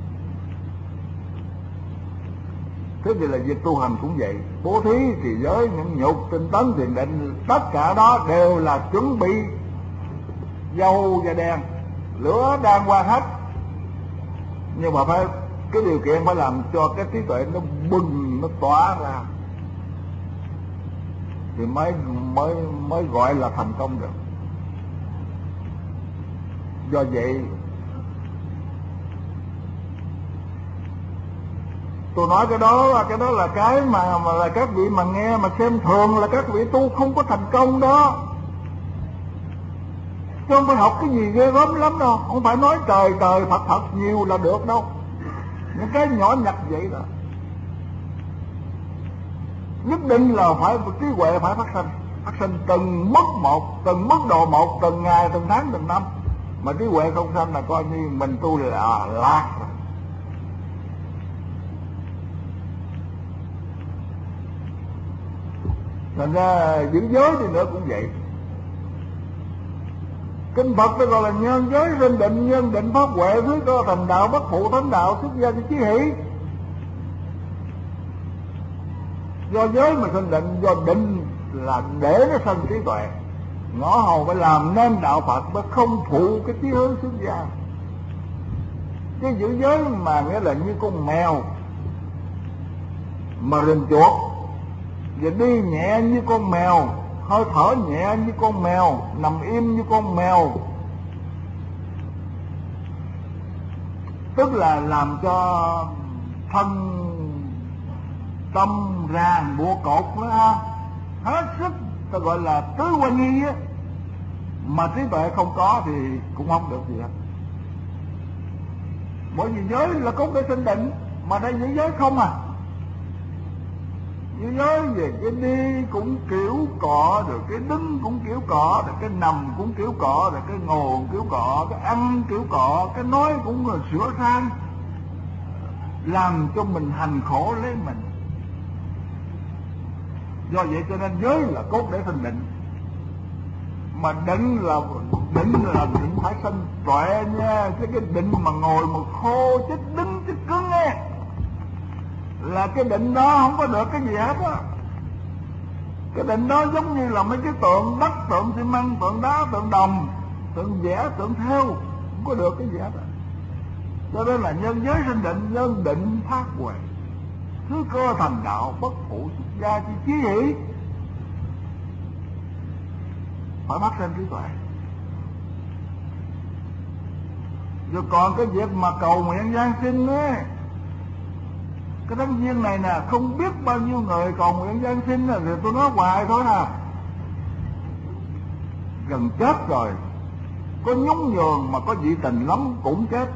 S1: Thế thì là việc tu hành cũng vậy, bố thí, trì giới, nhịn nhục, tinh tấn, thiền định, tất cả đó đều là chuẩn bị dầu và đèn, lửa đàng hoàng hết. Nhưng mà phải cái điều kiện phải làm cho cái trí tuệ nó bừng, nó tỏa ra, thì mới gọi là thành công được. Do vậy tôi nói cái đó là cái mà là các vị mà nghe mà xem thường, là các vị tu không có thành công đó. Chứ không phải học cái gì ghê gớm lắm đâu, không phải nói trời Phật nhiều là được đâu. Những cái nhỏ nhặt vậy đó nhất định là phải trí huệ phải phát sinh từng mức một, từng mức độ một, từng ngày, từng tháng, từng năm. Mà trí huệ không sanh là coi như mình tu là lạc. Thành ra giữ giới thì nữa cũng vậy. Kinh Phật nó gọi là nhân giới sinh định, nhân định pháp huệ, thứ có thành đạo, bất phụ thánh đạo, xuất gia cho chí hỷ. Do giới mà sinh định, do định là để nó sanh trí tuệ, ngõ hầu phải làm nên đạo Phật, mới không phụ cái chí hướng xuất gia. Cái giữ giới mà nghĩa là như con mèo mà rình chuột, và đi nhẹ như con mèo, hơi thở nhẹ như con mèo, nằm im như con mèo, tức là làm cho thân tâm ràng buộc cột nữa, hết sức ta gọi là tứ quan nghi á, mà trí tuệ không có thì cũng không được gì hết. Bởi vì giới là cốt để sinh định, mà đây giữ giới không à. Giữ giới về cái đi cũng kiểu cọ, rồi cái đứng cũng kiểu cọ, rồi cái nằm cũng kiểu cọ, rồi cái ngồi cũng kiểu cọ, cái ăn kiểu cọ, cái nói cũng là sửa sang, làm cho mình hành khổ lấy mình. Do vậy cho nên giới là cốt để sinh định, mà định là định phải sinh tuệ nha, chứ cái định mà ngồi mà khô chết đứng chết cứng á là cái định đó không có được cái gì hết á. Cái định đó giống như là mấy cái tượng đất, tượng xi măng, tượng đá, tượng đồng, tượng vẽ, tượng thêu, không có được cái gì hết á. Cho nên là nhân giới sinh định, nhân định phát huệ, thứ cơ thành đạo, bất phụ xuất gia chi chí hỷ, phải bắt sinh trí tuệ. Rồi còn cái việc mà cầu nguyện giáng sinh á, cái tháng giêng này nè, không biết bao nhiêu người cầu nguyện giáng sinh rồi, thì tôi nói hoài thôi à. Gần chết rồi, có nhún nhường mà có dị tình lắm cũng chết.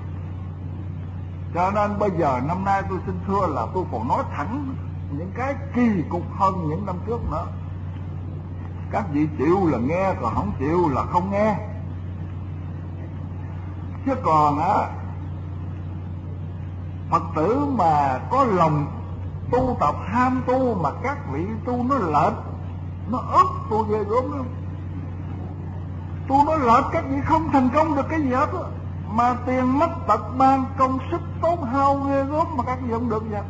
S1: Cho nên bây giờ năm nay tôi xin thưa là tôi còn nói thẳng những cái kỳ cục hơn những năm trước nữa. Các vị chịu là nghe, còn không chịu là không nghe. Chứ còn á, Phật tử mà có lòng tu tập ham tu mà các vị tu nó lệch, nó ức tu ghê gớm lắm. Tu nó lệch các vị không thành công được cái gì hết á, mà tiền mất tật mang, công sức tốn hao ghê gớm mà các vị không được vậy.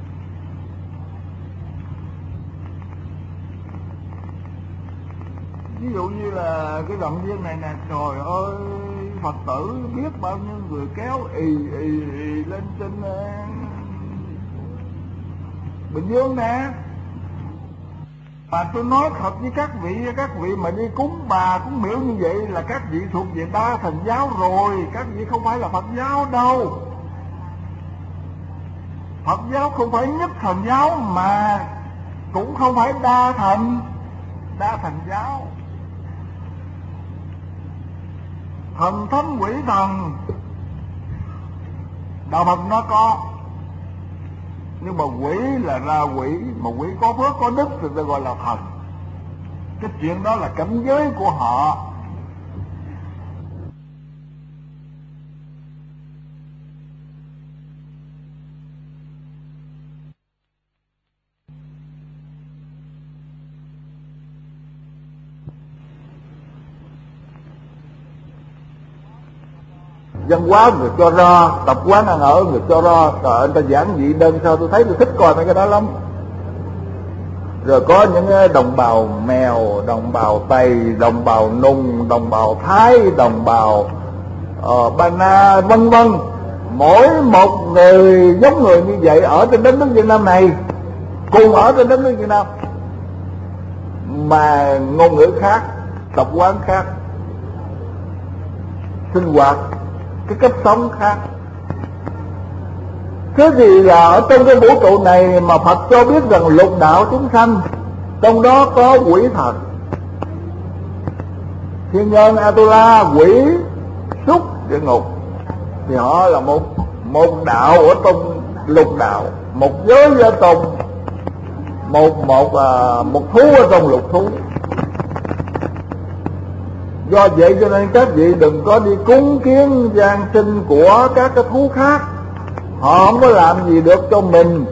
S1: Ví dụ như là cái đoạn viên này nè, trời ơi, Phật tử biết bao nhiêu người kéo ì lên trên Bình Dương nè. Mà tôi nói thật với các vị mà đi cúng bà cúng miễu như vậy là các vị thuộc về đa thần giáo rồi, các vị không phải là Phật giáo đâu. Phật giáo không phải nhất thần giáo, mà cũng không phải đa thần giáo. Thần thánh quỷ thần đạo Phật nó có, nhưng mà quỷ là ra quỷ, mà quỷ có phước có đức thì ta gọi là thần. Cái chuyện đó là cảnh giới của họ. Văn hóa người cho ra, tập quán ăn ở người cho ra. Trời ơi, người ta giảng dị đơn sao tôi thấy tôi thích coi mấy cái đó lắm. Rồi có những đồng bào Mèo, đồng bào Tày, đồng bào Nùng, đồng bào Thái, đồng bào Ba Na, vân vân. Mỗi một người giống người như vậy ở trên đất nước Việt Nam này, cùng ở trên đất nước Việt Nam, mà ngôn ngữ khác, tập quán khác, sinh hoạt, cái cách sống khác. Thế thì là ở trong cái vũ trụ này mà Phật cho biết rằng lục đạo chúng sanh, trong đó có quỷ thần, thiên nhân, Atula, quỷ, súc, địa ngục, thì họ là một đạo ở trong lục đạo, một giới ở trong một thú ở trong lục thú. Do vậy cho nên các vị đừng có đi cúng kiến giáng sinh của các cái thú khác, họ không có làm gì được cho mình.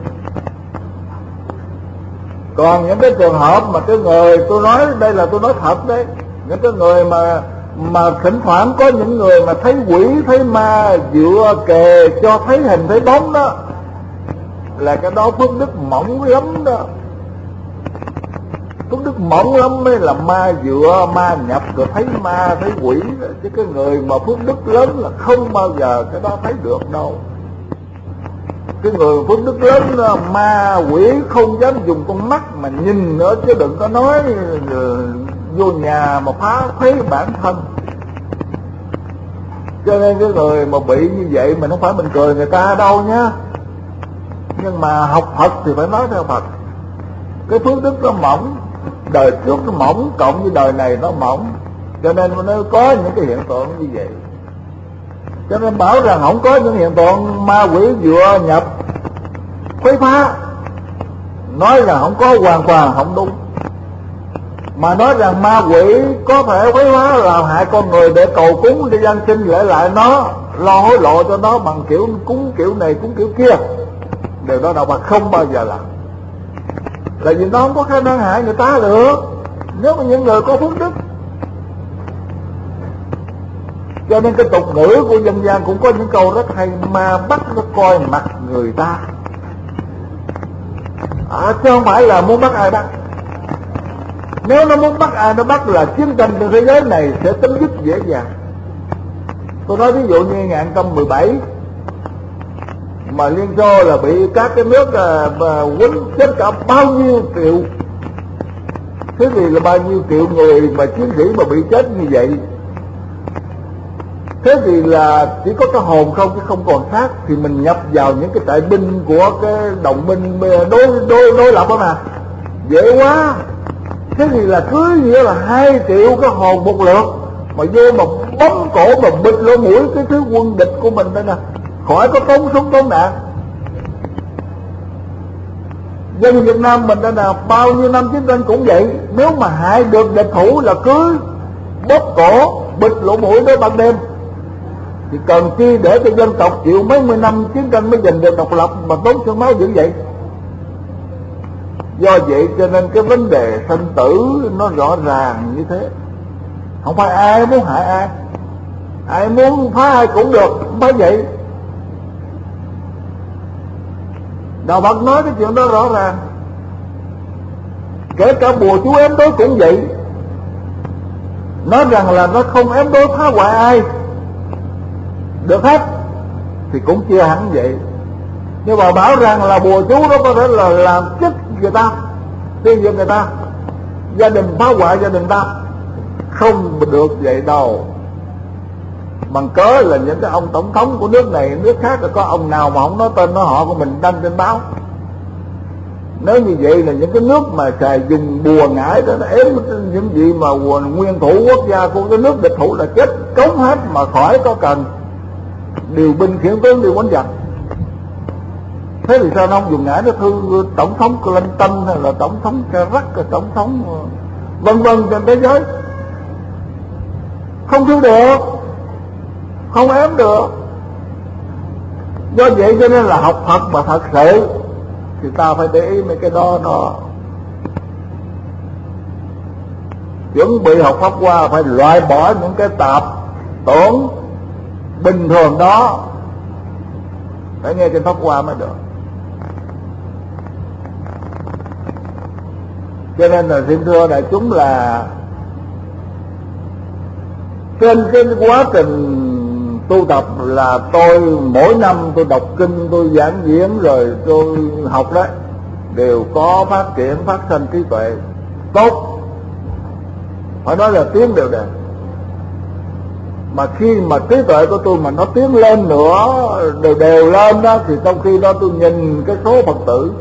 S1: Còn những cái trường hợp mà cái người, tôi nói đây là tôi nói thật đấy, những cái người mà thỉnh thoảng có những người mà thấy quỷ thấy ma dựa kề cho thấy hình thấy bóng đó, là cái đó phước đức mỏng lắm đó. Phước đức mỏng lắm mới là ma dựa, ma nhập rồi thấy ma thấy quỷ đó. Chứ cái người mà phước đức lớn là không bao giờ cái đó thấy được đâu. Cái người phước đức lớn đó, ma quỷ không dám dùng con mắt mà nhìn nữa, chứ đừng có nói vô nhà mà phá phế bản thân. Cho nên cái người mà bị như vậy mình không phải mình cười người ta đâu nhá, Nhưng mà học Phật thì phải nói theo Phật. Cái phước đức nó mỏng, đời trước nó mỏng, cộng với đời này nó mỏng, cho nên nó có những cái hiện tượng như vậy. Cho nên bảo rằng không có những hiện tượng ma quỷ vừa nhập khuấy phá, nói rằng không có hoàn toàn không đúng. Mà nói rằng ma quỷ có thể khuấy phá làm hại con người để cầu cúng, để gian sinh lại nó, lo hối lộ cho nó bằng kiểu cúng kiểu này cúng kiểu kia, điều đó đạo Phật không bao giờ làm. Là vì nó không có khả năng hại người ta được, nếu mà những người có phước đức. Cho nên cái tục ngữ của dân gian cũng có những câu rất hay: ma bắt nó coi mặt người ta, chứ không phải là muốn bắt ai bắt. Nếu nó muốn bắt ai nó bắt là chiến tranh trên thế giới này sẽ chấm dứt dễ dàng. Tôi nói ví dụ như 1917 mà Liên Xô là bị các cái nước quýnh chết cả bao nhiêu triệu, thế thì là bao nhiêu triệu người mà chiến sĩ mà bị chết như vậy. Thế thì là chỉ có cái hồn không chứ không còn xác, thì mình nhập vào những cái trại binh của cái đồng binh đối lập đó mà dễ quá. Thế thì là cứ nghĩa là 2 triệu cái hồn một lượt mà vô mà bấm cổ mà bịt lỗ mũi cái thứ quân địch của mình đây nè, khỏi có tốn súng tốn đạn. Dân Việt Nam mình đây là bao nhiêu năm chiến tranh cũng vậy, nếu mà hại được địch thủ là cứ bóp cổ bịt lỗ mũi đó ban đêm, thì cần chi để cho dân tộc chịu mấy mươi năm chiến tranh mới giành được độc lập mà tốn xương máu dữ vậy. Do vậy cho nên cái vấn đề sinh tử nó rõ ràng như thế. Không phải ai muốn hại ai, ai muốn phá ai cũng được, không phải vậy. Đạo Phật nói cái chuyện đó rõ ràng. Kể cả bùa chú ém đối cũng vậy, nói rằng là nó không ém đối phá hoại ai được hết, thì cũng chưa hẳn vậy. Nhưng mà bảo rằng là bùa chú đó có thể là làm chết người ta, tiêu diệt người ta, gia đình phá hoại gia đình ta, không được vậy đâu. Bằng cớ là những cái ông tổng thống của nước này nước khác là có ông nào mà không nói tên nói họ của mình đăng trên báo. Nếu như vậy là những cái nước mà xài dùng bùa ngải đó, nó ém những gì mà nguyên thủ quốc gia của cái nước địch thủ là chết cống hết mà khỏi có cần điều binh khiển tướng đi quánh giặc. Thế thì sao nó không dùng ngải, nó thư tổng thống Clinton hay là tổng thống Chirac, hay tổng thống vân vân trên thế giới, không thư được, không ém được. Do vậy cho nên là học Phật mà thật sự thì ta phải để ý mấy cái đó. Chuẩn bị học Pháp qua phải loại bỏ những cái tạp tưởng bình thường đó, phải nghe trên Pháp Hoa mới được. Cho nên là xin thưa đại chúng là trên cái quá trình tu tập là tôi mỗi năm tôi đọc kinh, tôi giảng diễn rồi tôi học đấy, đều có phát triển phát sinh trí tuệ tốt, phải nói là tiến đều đều. Mà khi mà trí tuệ của tôi mà nó tiến lên nữa, đều lên đó, thì trong khi đó tôi nhìn cái số Phật tử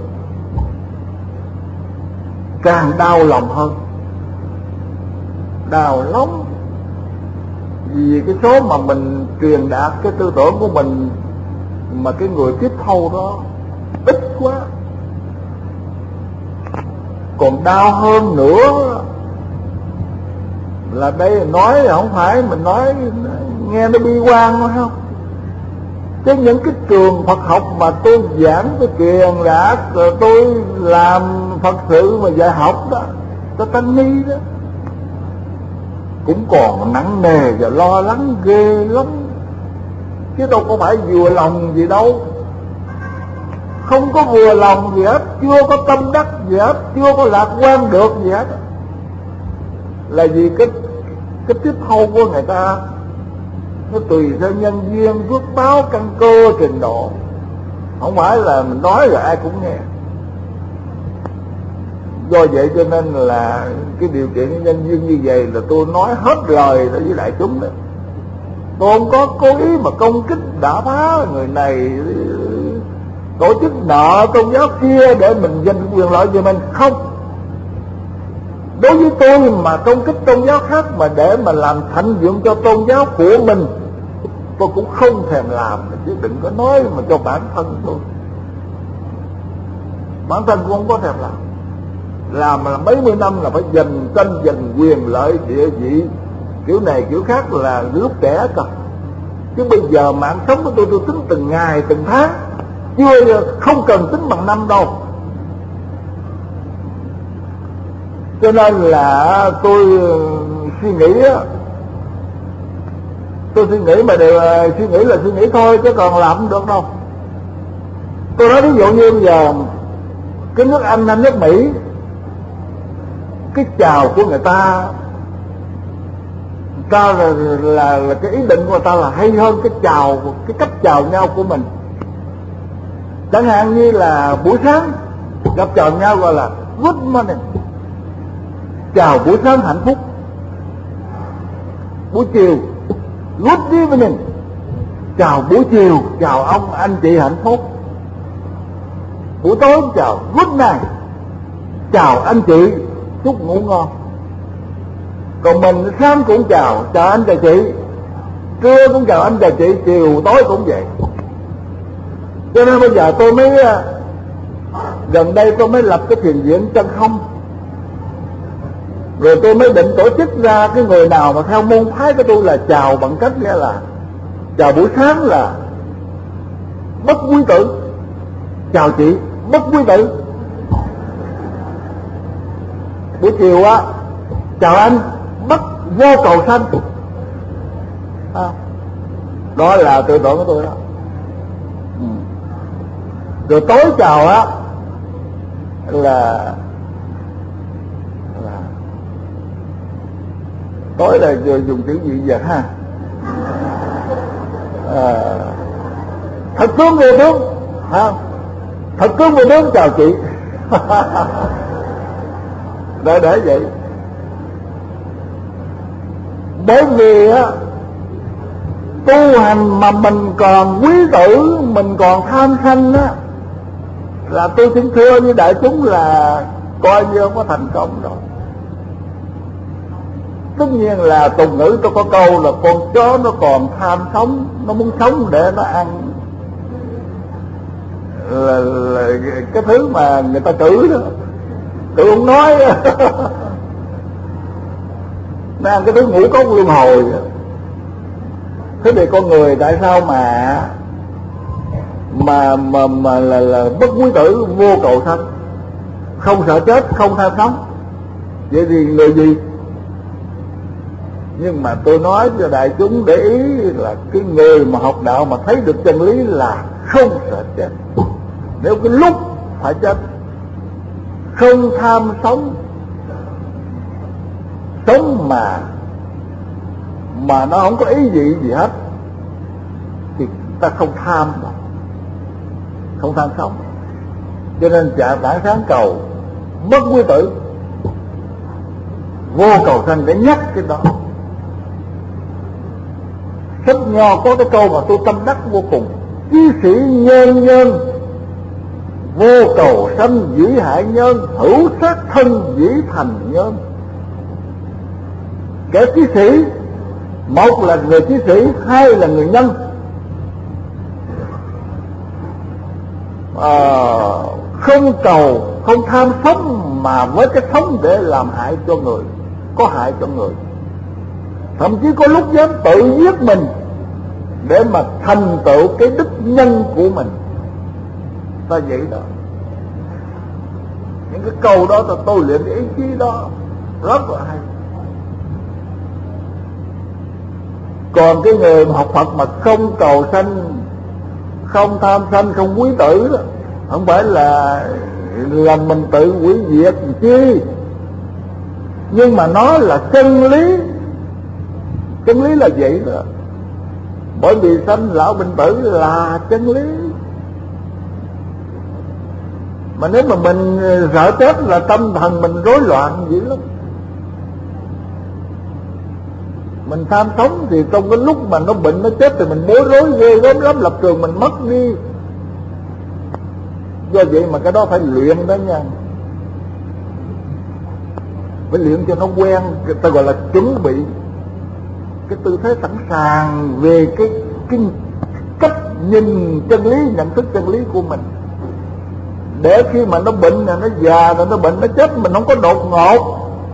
S1: càng đau lòng hơn, đau lắm. Vì cái số mà mình truyền đạt cái tư tưởng của mình mà cái người tiếp thâu đó ít quá. Còn đau hơn nữa là đây nói không phải mình nói nghe nó bi quan phải không? Chứ những cái trường Phật học mà tôi giảng, tôi truyền đạt, rồi tôi làm Phật sự mà dạy học đó, tôi tăng ni đó, cũng còn nặng nề và lo lắng ghê lắm. Chứ đâu có phải vừa lòng gì đâu. Không có vừa lòng gì hết, chưa có tâm đắc gì hết, chưa có lạc quan được gì hết. Là vì cái tiếp thâu của người ta nó tùy theo nhân duyên, phước báo, căn cơ, trình độ. Không phải là mình nói rồi ai cũng nghe. Do vậy cho nên là cái điều kiện nhân duyên như vậy là tôi nói hết lời với đại chúng đó. Tôi không có cố ý mà công kích đả phá người này tổ chức nọ tôn giáo kia để mình giành quyền lợi về mình. Không. Đối với tôi mà công kích tôn giáo khác mà để mà làm thạnh dụng cho tôn giáo của mình, tôi cũng không thèm làm. Chứ đừng có nói mà cho bản thân tôi. Bản thân cũng không có thèm làm. Làm là mấy mươi năm là phải tranh giành quyền lợi địa vị kiểu này kiểu khác là lúc trẻ cơ. Chứ bây giờ mạng sống của tôi tính từng ngày từng tháng, không cần tính bằng năm đâu. Cho nên là tôi suy nghĩ mà đều suy nghĩ là suy nghĩ thôi, chứ còn làm không được đâu. Tôi nói ví dụ như bây giờ cái nước Anh hay nước Mỹ, cái chào của người ta là cái ý định của người ta là hay hơn cái cách chào nhau của mình. Chẳng hạn như là buổi sáng gặp chào nhau gọi là good morning, chào buổi sáng hạnh phúc. Buổi chiều good evening, chào buổi chiều, chào ông anh chị hạnh phúc. Buổi tối chào good night, chào anh chị chúc ngủ ngon. Còn mình sáng cũng chào anh chào chị, trưa cũng chào anh chào chị, chiều tối cũng vậy. Cho nên bây giờ tôi mới gần đây tôi mới lập cái thiền viện chân không. Rồi tôi mới định tổ chức ra cái người nào mà theo môn phái của tôi là chào bằng cách nghĩa là chào buổi sáng là bất quý tử, chào chị bất quý tử. Buổi chiều á chào anh bất vô cầu sanh. Đó là tư tưởng của tôi đó. Rồi tối chào á là tối là dùng chữ gì vậy ha? Thật cương về tướng ha, thật cương về tướng chào chị. để vậy. Bởi vì á tu hành mà mình còn quý tử, mình còn tham sân á, là tôi xin thưa với đại chúng là coi như không có thành công rồi. Tất nhiên là tục ngữ tôi có câu là con chó nó còn tham sống, nó muốn sống để nó ăn, là cái thứ mà người ta cử đó, cử không nói. Nó ăn cái thứ ngũ cốc luân hồi. Thế thì con người tại sao mà là bất quý tử, vô cầu sanh, không sợ chết, không tham sống? Vậy thì người gì? Nhưng mà tôi nói cho đại chúng để ý là cái người mà học đạo mà thấy được chân lý là không sợ chết. Nếu cái lúc phải chết, không tham sống, sống mà nó không có ý gì hết, thì ta không tham đâu, không tham sống. Cho nên bản sáng cầu bất quý tử, vô cầu sanh để nhắc cái đó. Sách Nho có cái câu mà tôi tâm đắc vô cùng: chí sĩ nhân nhân, vô cầu sanh dĩ hại nhân, hữu sát thân dĩ thành nhân. Kẻ chí sĩ, một là người chí sĩ, hai là người nhân. Không cầu, không tham sống, mà với cái sống để làm hại cho người, có hại cho người. Thậm chí có lúc dám tự giết mình để mà thành tựu cái đức nhân của mình. Ta vậy đó. Những cái câu đó tôi luyện cái ý chí đó rất là hay. Còn cái người mà học Phật mà không cầu sanh, không tham sanh, không quý tử đó, không phải là mình tự hủy diệt gì chi. Nhưng mà nó là chân lý. Chân lý là vậy đó. Bởi vì sanh lão bệnh tử là chân lý. Mà nếu mà mình sợ chết là tâm thần mình rối loạn dữ lắm. Mình tham sống thì trong cái lúc mà nó bệnh nó chết thì mình bối rối ghê gớm lắm, lập trường mình mất đi. Do vậy mà cái đó phải luyện đó nha, phải luyện cho nó quen. Ta gọi là chuẩn bị cái tư thế sẵn sàng về cái cách nhìn chân lý, nhận thức chân lý của mình, để khi mà nó bệnh là nó già rồi nó bệnh nó chết mình không có đột ngột,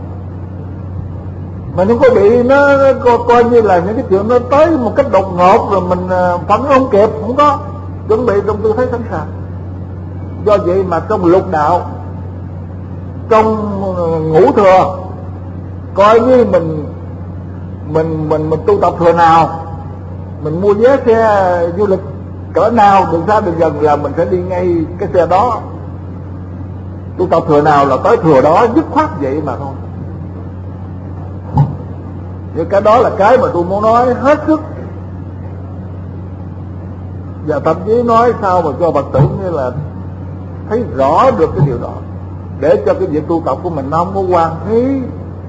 S1: mình không có bị nó coi như là những cái chuyện nó tới một cách đột ngột rồi mình phản ứng không kịp, không có, chuẩn bị trong tư thế sẵn sàng. Do vậy mà trong lục đạo, trong ngũ thừa, coi như mình tu tập thừa nào, mình mua vé xe du lịch cỡ nào, đường xa đường gần là mình sẽ đi ngay cái xe đó. Tu tập thừa nào là tới thừa đó, dứt khoát vậy mà thôi. Nhưng cái đó là cái mà tôi muốn nói hết sức, và thậm chí nói sao mà cho Phật tử như là thấy rõ được cái điều đó, để cho cái việc tu tập của mình nó không có hoang phí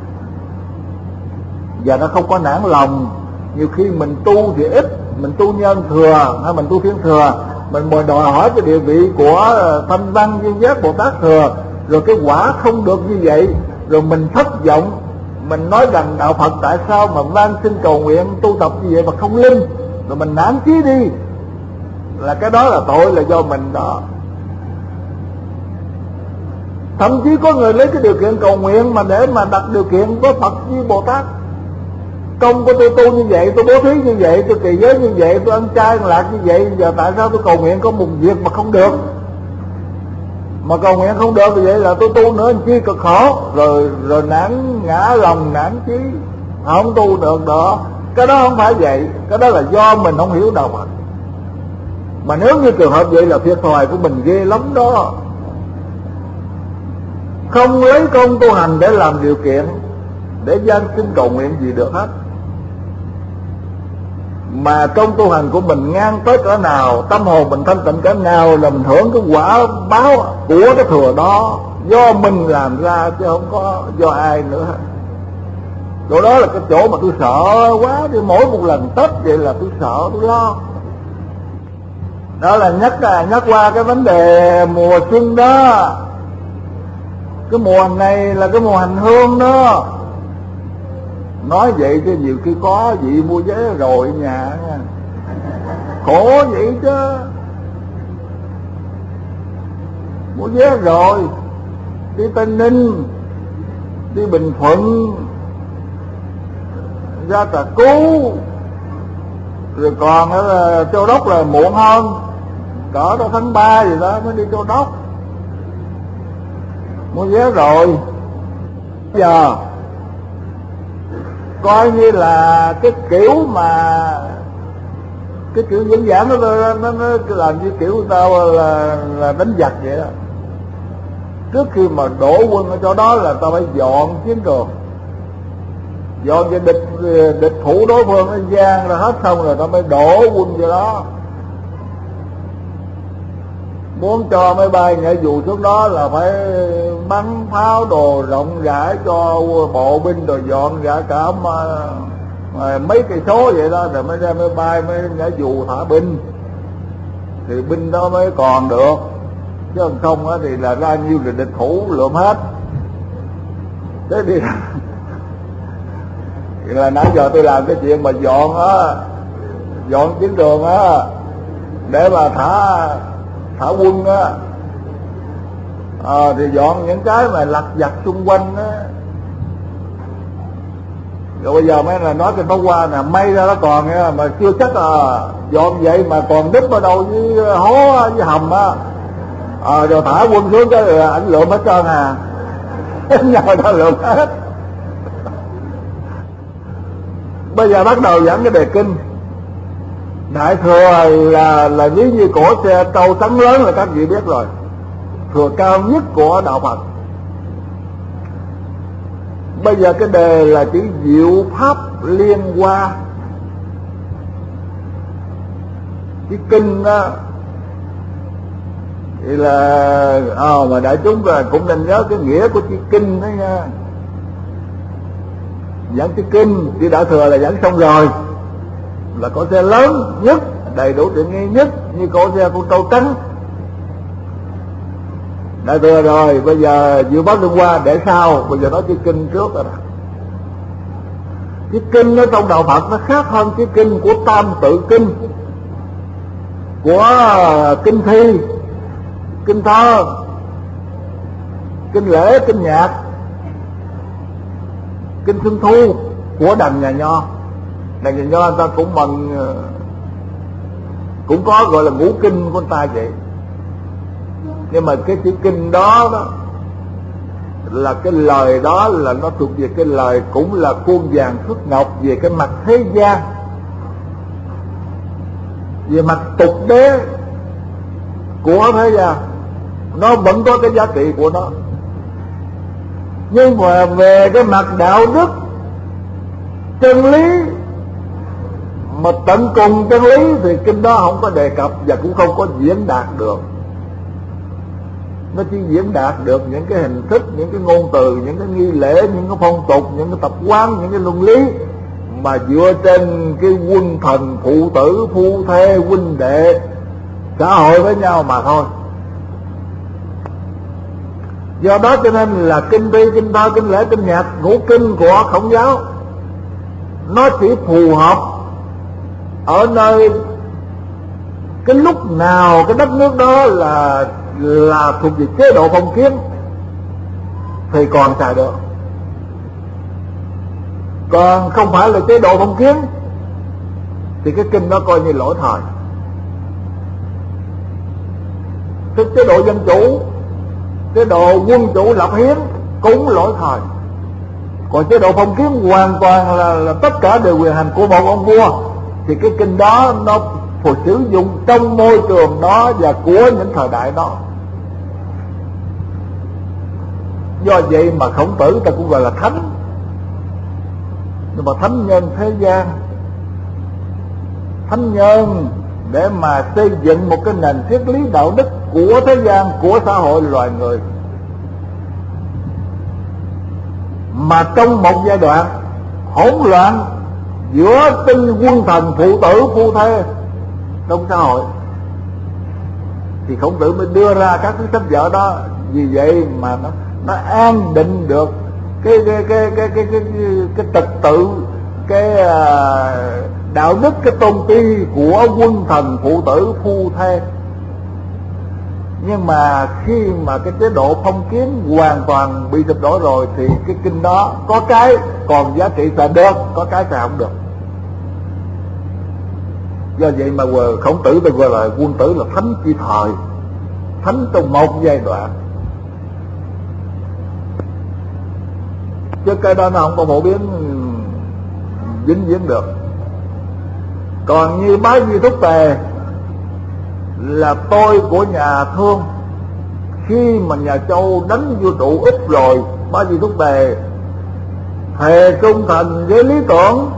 S1: và nó không có nản lòng. Nhiều khi mình tu thì ít, mình tu nhân thừa hay mình tu thiên thừa, mình đòi hỏi cái địa vị của Thanh Văn Duyên Giác Bồ Tát thừa, rồi cái quả không được như vậy, rồi mình thất vọng, mình nói rằng đạo Phật tại sao mà van xin cầu nguyện tu tập như vậy mà không linh, rồi mình nản chí đi, là cái đó là tội là do mình đó. Thậm chí có người lấy cái điều kiện cầu nguyện mà để mà đặt điều kiện với Phật với Bồ Tát. Công của tôi tu như vậy, tôi bố thí như vậy, tôi trì giới như vậy, tôi ăn chay ăn lạc như vậy, giờ tại sao tôi cầu nguyện có một việc mà không được? Mà cầu nguyện không được thì vậy là tôi tu nữa làm chi cực khổ, rồi nản ngã lòng nản chí, không tu được đó. Cái đó không phải vậy, cái đó là do mình không hiểu đạo Phật. Mà nếu như trường hợp vậy là thiệt thòi của mình ghê lắm đó. Không lấy công tu hành để làm điều kiện để gian xin cầu nguyện gì được hết. Mà công tu hành của mình ngang tới cỡ nào, tâm hồn mình thanh tịnh cỡ nào là mình hưởng cái quả báo của cái thừa đó, do mình làm ra chứ không có do ai nữa hết. Chỗ đó là cái chỗ mà tôi sợ quá, thì mỗi một lần Tết vậy là tôi sợ, tôi lo. Đó là nhắc qua cái vấn đề mùa xuân đó. Cái mùa này là cái mùa hành hương đó. Nói vậy chứ nhiều khi có vị mua vé rồi nhà nha, khổ vậy chứ. Mua vé rồi đi Tây Ninh, đi Bình Thuận, ra Trà Cú, rồi còn ở Châu Đốc là muộn hơn, cỡ đó tháng 3 gì đó mới đi Châu Đốc. Mua vé rồi, giờ coi như là cái kiểu mà cái kiểu diễn giảng nó làm như kiểu người ta là đánh giặc vậy đó. Trước khi mà đổ quân ở chỗ đó là ta phải dọn chiến trường, dọn cho địch thủ đối phương nó gian ra hết xong rồi ta mới đổ quân vô đó. Muốn cho máy bay nhảy dù xuống đó là phải bắn pháo đồ rộng rãi cho bộ binh, rồi dọn rã cả mấy cây số vậy đó, rồi mới ra máy bay mới nhảy dù thả binh, thì binh đó mới còn được, chứ không á thì là ra nhiêu là địch thủ lượm hết. Thế thì là nãy giờ tôi làm cái chuyện mà dọn chiến trường á, để mà thả quân á, thì dọn những cái mà lặt vặt xung quanh á. Rồi bây giờ mới là nói cái bó hoa nè, may ra nó còn nha, mà chưa chắc dọn vậy mà còn đứt ở đâu với hố với hầm á, rồi thả quân xuống cái ảnh lượm hết trơn à. Nhờ ta lượm hết. Bây giờ bắt đầu giảng cái đề kinh. Đại thừa là ví như cổ xe trâu trắng lớn là các vị biết rồi, thừa cao nhất của đạo Phật. Bây giờ cái đề là chữ diệu pháp liên hoa. Cái kinh đó thì là mà đại chúng cũng nên nhớ cái nghĩa của chữ kinh đó nha. Giảng chữ kinh, chữ đại thừa là giảng xong rồi, là cỗ xe lớn nhất, đầy đủ tiện nghi nhất, như cỗ xe con trâu trắng. Đại thừa rồi, bây giờ dự báo đêm qua để sau, bây giờ nói chữ kinh trước rồi. Cái kinh ở trong đạo Phật nó khác hơn cái kinh của Tam Tự Kinh, của kinh thi, kinh thơ, kinh lễ, kinh nhạc, kinh Xuân Thu của đàn nhà Nho. Đàn nhà Nho người ta cũng bằng, cũng có gọi là ngũ kinh của người ta vậy. Nhưng mà cái chữ kinh đó là cái lời đó là nó thuộc về cái lời cũng là khuôn vàng thước ngọc về cái mặt thế gian, về mặt tục đế của thế gian, nó vẫn có cái giá trị của nó. Nhưng mà về cái mặt đạo đức, chân lý mà tận cùng chân lý thì kinh đó không có đề cập và cũng không có diễn đạt được. Nó chỉ diễn đạt được những cái hình thức, những cái ngôn từ, những cái nghi lễ, những cái phong tục, những cái tập quán, những cái luân lý mà dựa trên cái quân thần, phụ tử, phu thê, huynh đệ, xã hội với nhau mà thôi. Do đó cho nên là kinh thi, kinh thơ, kinh lễ, kinh nhạc, ngũ kinh của Khổng giáo nó chỉ phù hợp ở nơi cái lúc nào cái đất nước đó là thuộc về chế độ phong kiến thì còn xài được, còn không phải là chế độ phong kiến thì cái kinh đó coi như lỗi thời. Cái chế độ dân chủ, chế độ quân chủ lập hiến cũng lỗi thời. Còn chế độ phong kiến hoàn toàn là tất cả đều quyền hành của một ông vua thì cái kinh đó nó phải sử dụng trong môi trường đó và của những thời đại đó. Do vậy mà Khổng Tử ta cũng gọi là thánh, nhưng mà thánh nhân thế gian, thánh nhân để mà xây dựng một cái nền triết lý đạo đức của thế gian, của xã hội loài người. Mà trong một giai đoạn hỗn loạn giữa tinh quân thần, phụ tử, phu thê trong xã hội thì Khổng Tử mới đưa ra các cái sách vở đó. Vì vậy mà nó an định được cái trật tự, cái đạo đức, cái tôn ti của quân thần, phụ tử, phu thê. Nhưng mà khi mà cái chế độ phong kiến hoàn toàn bị sụp đổ rồi thì cái kinh đó có cái còn giá trị xài được, có cái xài không được. Do vậy mà Khổng Tử ta gọi là Quân Tử là thánh chi thời, thánh trong một giai đoạn, chứ cái đó nó không có phổ biến vĩnh viễn được. Còn như Bá Di Thúc Tề là tôi của nhà Thương, khi mà nhà Châu đánh vua Trụ ít rồi, Bá Di Thúc Tề thề trung thành với lý tưởng,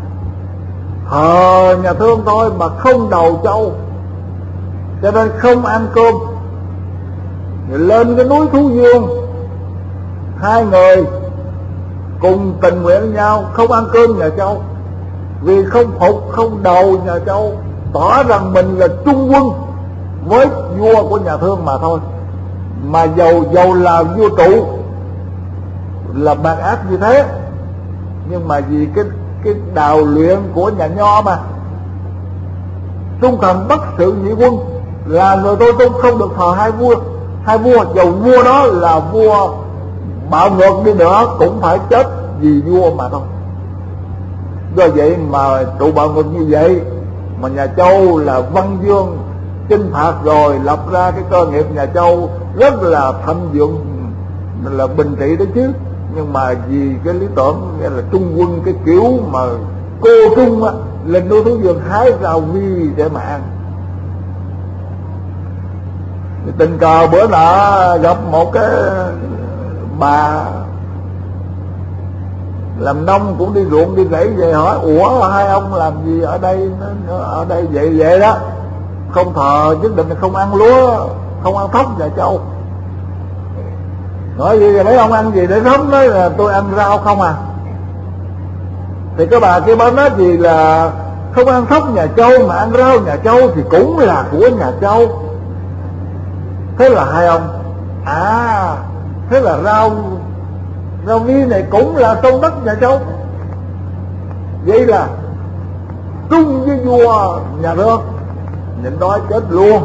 S1: thờ nhà Thương thôi mà không đầu Châu, cho nên không ăn cơm. Lên cái núi Thú Dương, hai người cùng tình nguyện với nhau không ăn cơm nhà Châu, vì không phục, không đầu nhà Châu, tỏ rằng mình là trung quân với vua của nhà Thương mà thôi. Mà dầu là vua Trụ là bàn ác như thế, nhưng mà vì cái đào luyện của nhà Nho mà trung thần bất sự nhị quân, là người tôi không được thờ hai vua. Dầu vua đó là vua bạo ngược đi nữa cũng phải chết vì vua mà thôi. Do vậy mà Trụ bạo ngược như vậy mà nhà Châu là Văn Dương chinh phạt rồi, lập ra cái cơ nghiệp nhà Châu rất là thịnh vượng, là bình trị đó chứ. Nhưng mà vì cái lý tưởng nghĩa là trung quân, cái kiểu mà cô trung á, lên núi Thú Dương hái rau vi để mà ăn. Tình cờ bữa nọ gặp một cái bà làm nông cũng đi ruộng đi rẫy về, hỏi ủa hai ông làm gì ở đây? Ở đây vậy đó, không thờ, nhất định là không ăn lúa, không ăn thóc nhà Châu. Nói gì mấy ông ăn gì để sống? Nói là tôi ăn rau không à. Thì cái bà kia bà nói gì là không ăn thóc nhà Châu mà ăn rau nhà Châu thì cũng là của nhà Châu. Thế là hai ông Thế là rau nghi này cũng là trong đất nhà Châu. Vậy là Trung với vua nhà Rơm nhịn đói chết luôn.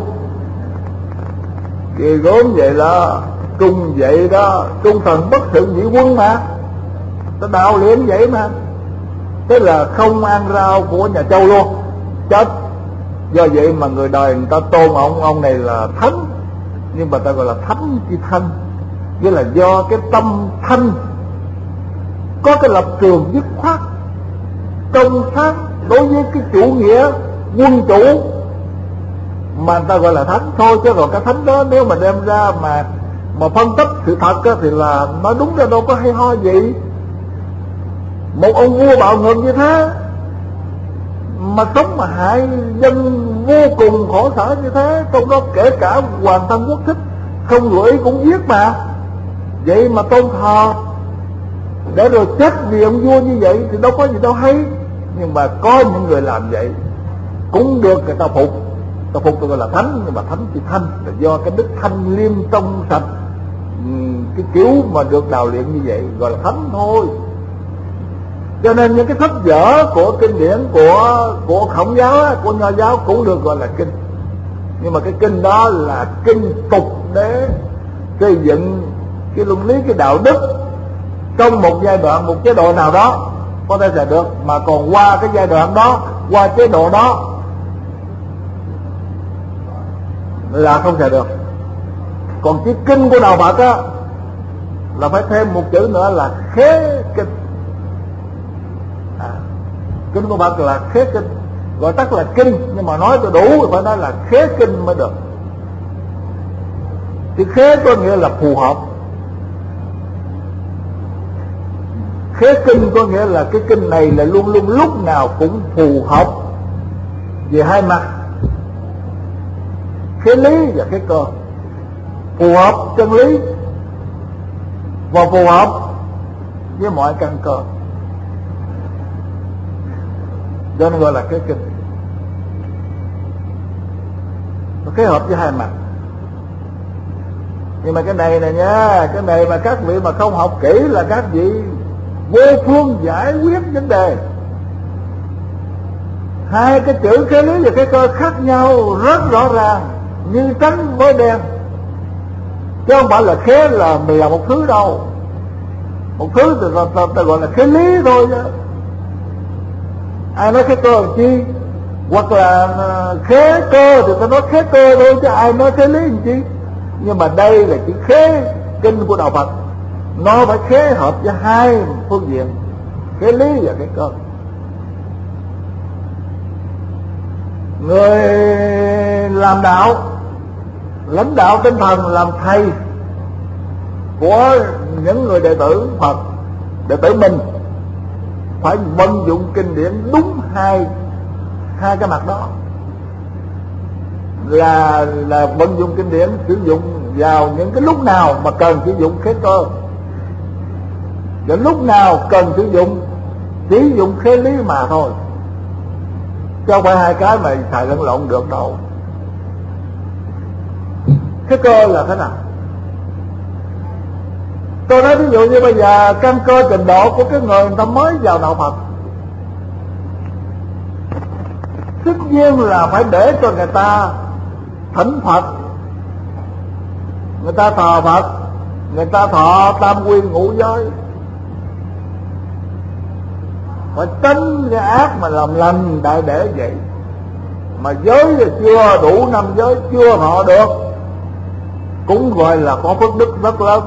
S1: Ghê gớm vậy đó. Trung vậy đó, Trung thần bất sự nhị quân mà, ta đạo luyện vậy mà. Thế là không ăn rau của nhà Châu luôn, chết. Do vậy mà người đời người ta tôn ông này là thánh, nhưng mà ta gọi là thánh chi thanh, nghĩa là do cái tâm thanh, có cái lập trường dứt khoát trong sáng đối với cái chủ nghĩa quân chủ mà người ta gọi là thánh thôi. Chứ còn cái thánh đó nếu mà đem ra mà phân tích sự thật á, thì là nói đúng ra đâu có hay ho gì. Một ông vua bạo ngược như thế mà sống mà hại dân vô cùng khổ sở như thế, trong đó kể cả hoàng thân quốc thích không vừa ý cũng giết mà. Vậy mà tôn thờ để rồi chết vì ông vua như vậy thì đâu có gì đâu hay. Nhưng mà có những người làm vậy cũng được người ta phục. Ta phục tôi gọi là thánh, nhưng mà thánh chỉ thanh là do cái đức thanh liêm trong sạch, cái kiểu mà được đào luyện như vậy gọi là thánh thôi. Cho nên những cái sách vở của kinh điển của Khổng giáo, của Nho giáo cũng được gọi là kinh. Nhưng mà cái kinh đó là kinh tục để xây dựng cái luân lý, cái đạo đức trong một giai đoạn, một chế độ nào đó có thể sẽ được. Mà còn qua cái giai đoạn đó, qua chế độ đó là không thể được. Còn cái kinh của đạo Phật á là phải thêm một chữ nữa là khế kinh. Kinh của Phật là khế kinh, gọi tắt là kinh, nhưng mà nói cho đủ thì phải nói là khế kinh mới được. Thì khế có nghĩa là phù hợp. Khế kinh có nghĩa là cái kinh này là luôn luôn lúc nào cũng phù hợp về hai mặt, khế lý và khế cơ. Phù hợp chân lý và phù hợp với mọi căn cơ, cho nên gọi là khế kinh. Nó khế hợp với hai mặt. Nhưng mà cái này nè nha, cái này mà các vị mà không học kỹ là các vị vô phương giải quyết vấn đề. Hai cái chữ khế lý và khế cơ khác nhau rất rõ ràng, như trắng với đen, chứ không phải là khế là một thứ đâu. Một thứ thì ta gọi là khế lý thôi chứ. Ai nói khế cơ làm chi? Hoặc là khế cơ thì ta nói khế cơ thôi, chứ ai nói khế lý làm chi? Nhưng mà đây là chữ khế kinh của đạo Phật, nó phải khế hợp với hai phương diện, khế lý và khế cơ. Người làm đạo, lãnh đạo tinh thần, làm thầy của những người đệ tử Phật, đệ tử mình phải vận dụng kinh điển đúng hai cái mặt đó. Là vận dụng kinh điển sử dụng vào những cái lúc nào mà cần sử dụng khế cơ, và lúc nào cần sử dụng khế lý mà thôi, chứ không phải hai cái mà xài lẫn lộn được đâu. Khế cơ là thế nào? Tôi nói ví dụ như bây giờ căn cơ trình độ của cái người ta mới vào đạo Phật, tất nhiên là phải để cho người ta thỉnh Phật, người ta thờ Phật, người ta thọ tam quy ngũ giới, phải tránh cái ác mà làm lành đại để vậy. Mà giới thì chưa đủ 5 giới, chưa thọ được, cũng gọi là có phước đức rất lớn.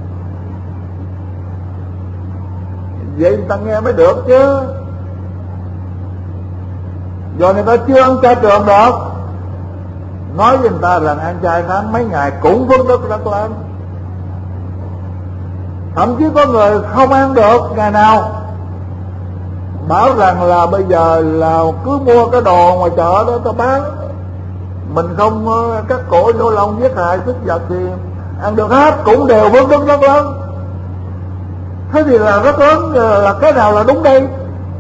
S1: Vậy người ta nghe mới được chứ. Rồi người ta chưa ăn chay trường được, nói với người ta rằng ăn chay tháng mấy ngày cũng phước đức rất lớn. Thậm chí có người không ăn được ngày nào, bảo rằng là bây giờ là cứ mua cái đồ ngoài chợ đó ta bán, mình không cắt cổ nhổ lông giết hại sức vật thì ăn được hết, cũng đều phước đức rất lớn. Thế thì là rất lớn, là cái nào là đúng đây?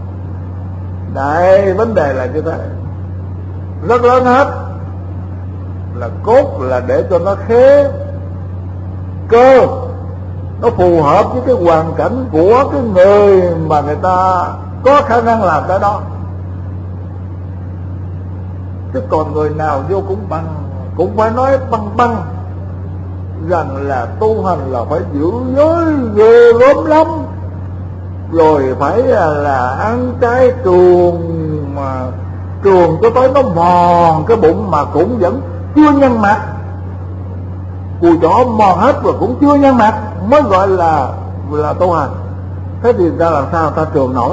S1: Đây, vấn đề là như thế. Rất lớn hết, là cốt là để cho nó khế cơ, nó phù hợp với cái hoàn cảnh của cái người mà người ta có khả năng làm cái đó. Chứ còn người nào vô cũng phải nói băng băng rằng là tu hành là phải giữ giới ghê gớm lắm, rồi phải là ăn trái trường, mà trường cho tới nó mòn cái bụng mà cũng vẫn chưa nhăn mặt, cùi chỏ mòn hết rồi cũng chưa nhăn mặt mới gọi là tu hành. Thế thì ra làm sao ta trường nổi?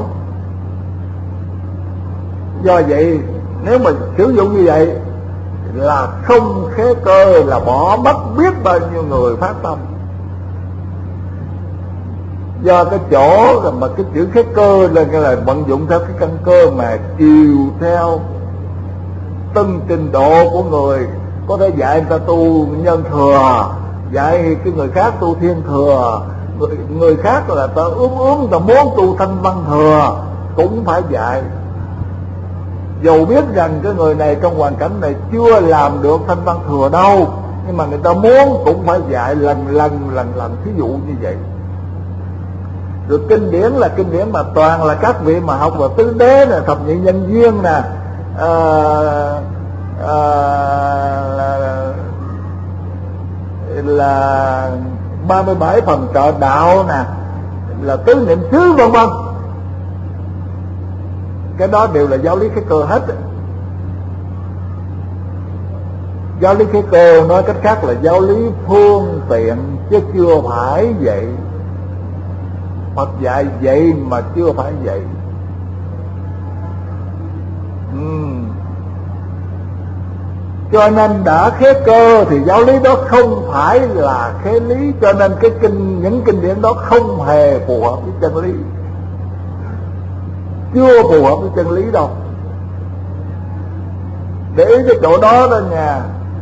S1: Do vậy nếu mà sử dụng như vậy là không khế cơ, là bỏ mất biết bao nhiêu người phát tâm. Do cái chỗ mà cái chữ khế cơ lên cái là vận dụng theo cái căn cơ mà chiều theo từng trình độ của người. Có thể dạy người ta tu nhân thừa, dạy cái người khác tu thiên thừa, người khác là ta người ta muốn tu thanh văn thừa cũng phải dạy. Dầu biết rằng cái người này trong hoàn cảnh này chưa làm được thanh văn thừa đâu, nhưng mà người ta muốn cũng phải dạy lần thí dụ như vậy. Rồi kinh điển là kinh điển mà toàn là các vị mà học vào tứ đế nè, thập nhị nhân duyên nè, là 37 phần trợ đạo nè, là tứ niệm xứ vân vân. Cái đó đều là giáo lý khế cơ hết. Giáo lý khế cơ nói cách khác là giáo lý phương tiện chứ chưa phải vậy. Phật dạy vậy mà chưa phải vậy. Cho nên đã khế cơ thì giáo lý đó không phải là khế lý. Cho nên những kinh điển đó không hề phù hợp với chân lý, chưa phù hợp với chân lý đâu. Để ý cái chỗ đó đó nha.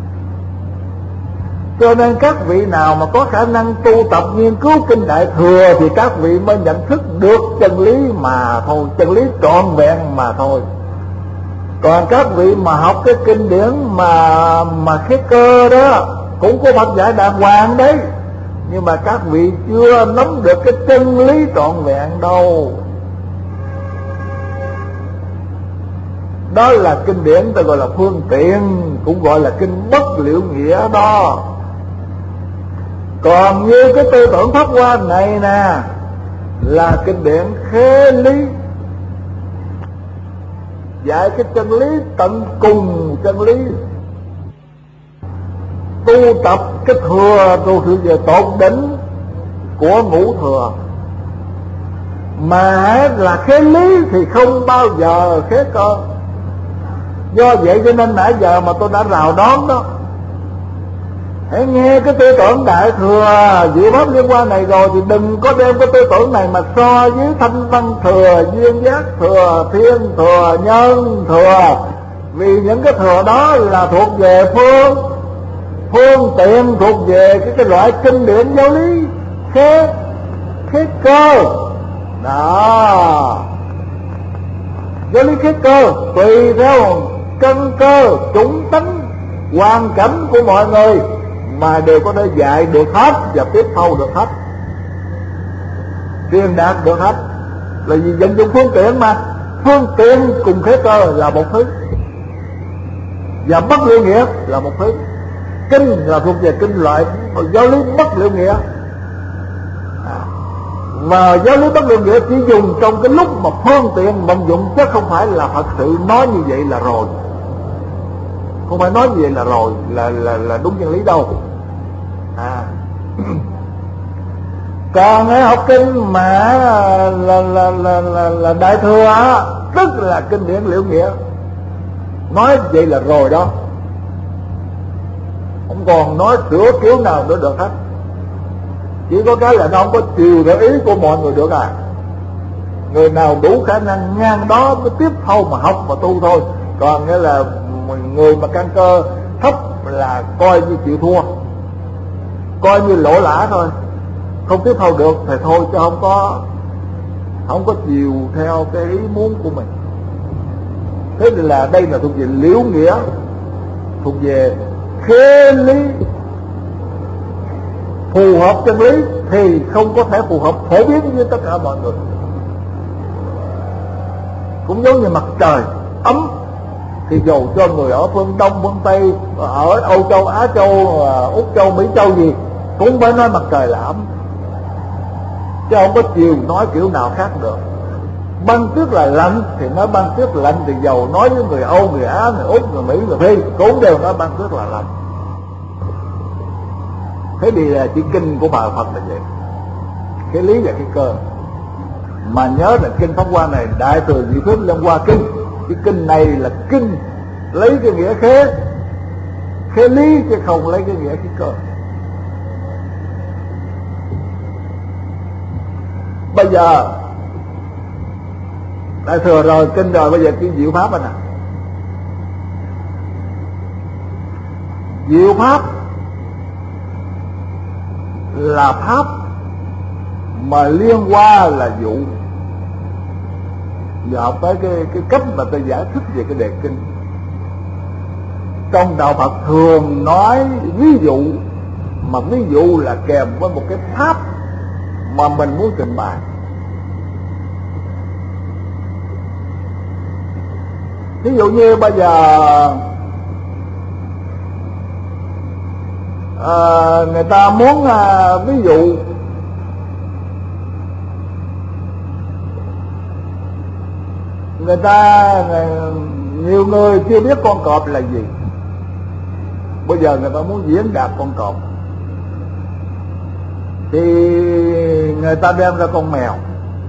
S1: Cho nên các vị nào mà có khả năng tu tập nghiên cứu kinh Đại Thừa thì các vị mới nhận thức được chân lý mà thôi, chân lý trọn vẹn mà thôi. Còn các vị mà học cái kinh điển mà khế cơ đó cũng có Phật dạy đàng hoàng đấy, nhưng mà các vị chưa nắm được cái chân lý trọn vẹn đâu. Đó là kinh điển ta gọi là phương tiện, cũng gọi là kinh bất liệu nghĩa đó. Còn như cái tư tưởng Pháp Hoa này nè là kinh điển khế lý, dạy cái chân lý tận cùng chân lý, tu tập cái thừa, tu về tột đỉnh của ngũ thừa. Mà là khế lý thì không bao giờ khế cơ. Do vậy cho nên nãy giờ mà tôi đã rào đón đó, hãy nghe cái tư tưởng Đại Thừa Diệu Pháp Liên Hoa này rồi thì đừng có đem cái tư tưởng này mà so với thanh văn thừa, duyên giác thừa, thiên thừa, nhân thừa. Vì những cái thừa đó là thuộc về phương tiện, thuộc về cái loại kinh điển giáo lý khế cơ đó. Giáo lý khế cơ tùy theo căn cơ, chủng tánh, hoàn cảnh của mọi người mà đều có thể dạy được hết và tiếp thu được hết, truyền đạt được hết. Là vì vận dụng phương tiện mà. Phương tiện cùng khế cơ là một thứ, và bất liệu nghĩa là một thứ. Kinh là thuộc về kinh loại giáo lý bất liệu nghĩa, và giáo lý bất liệu nghĩa chỉ dùng trong cái lúc mà phương tiện vận dụng, chứ không phải là thật sự nói như vậy là rồi. Không phải nói như vậy là rồi là đúng chân lý đâu. Còn cái học kinh mà là Đại Thừa tức là kinh điển liệu nghĩa, nói vậy là rồi đó, không còn nói sửa kiểu nào nữa được hết. Chỉ có cái là nó không có chiều theo ý của mọi người được à. Người nào đủ khả năng ngang đó mới tiếp thu mà học mà tu thôi. Còn nghĩa là người mà căn cơ thấp là coi như chịu thua, coi như lỗ lã thôi, không tiếp thu được thì thôi, chứ không có chiều theo cái ý muốn của mình. Thế thì là đây là thuộc về liễu nghĩa, thuộc về khế lý. phù hợp chân lý thì không có thể phù hợp phổ biến với tất cả mọi người. Cũng giống như mặt trời ấm thì dù cho người ở phương Đông, phương Tây, ở Âu Châu, Á Châu, Úc Châu, Mỹ Châu gì cũng phải nói mặt trời là ấm, chứ không có chiều nói kiểu nào khác được. Băng tuyết là lạnh thì nói băng tuyết lạnh, thì dầu nói với người Âu, người Á, người Úc, người Mỹ, người Phi cũng đều nói băng tuyết là lạnh. Thế thì là chỉ kinh của Bà Phật là vậy, cái lý và cái cơ. Mà nhớ là kinh Pháp Hoa này Đại Thừa Diệu Thuyết Liên Hoa Kinh, cái kinh này là kinh lấy cái nghĩa khế lý chứ không lấy cái nghĩa cái cơ. Bây giờ Đại Thừa rồi, kinh rồi, bây giờ cái Diệu Pháp anh à. Diệu Pháp là pháp mà liên hoa là dụ. Giờ học tới cái cách mà tôi giải thích về cái đề kinh. Trong đạo Phật thường nói ví dụ, mà ví dụ là kèm với một cái pháp mà mình muốn trình bày. Ví dụ như bây giờ người ta muốn ví dụ nhiều người chưa biết con cọp là gì. Bây giờ người ta muốn diễn đạt con cọp thì người ta đem ra con mèo,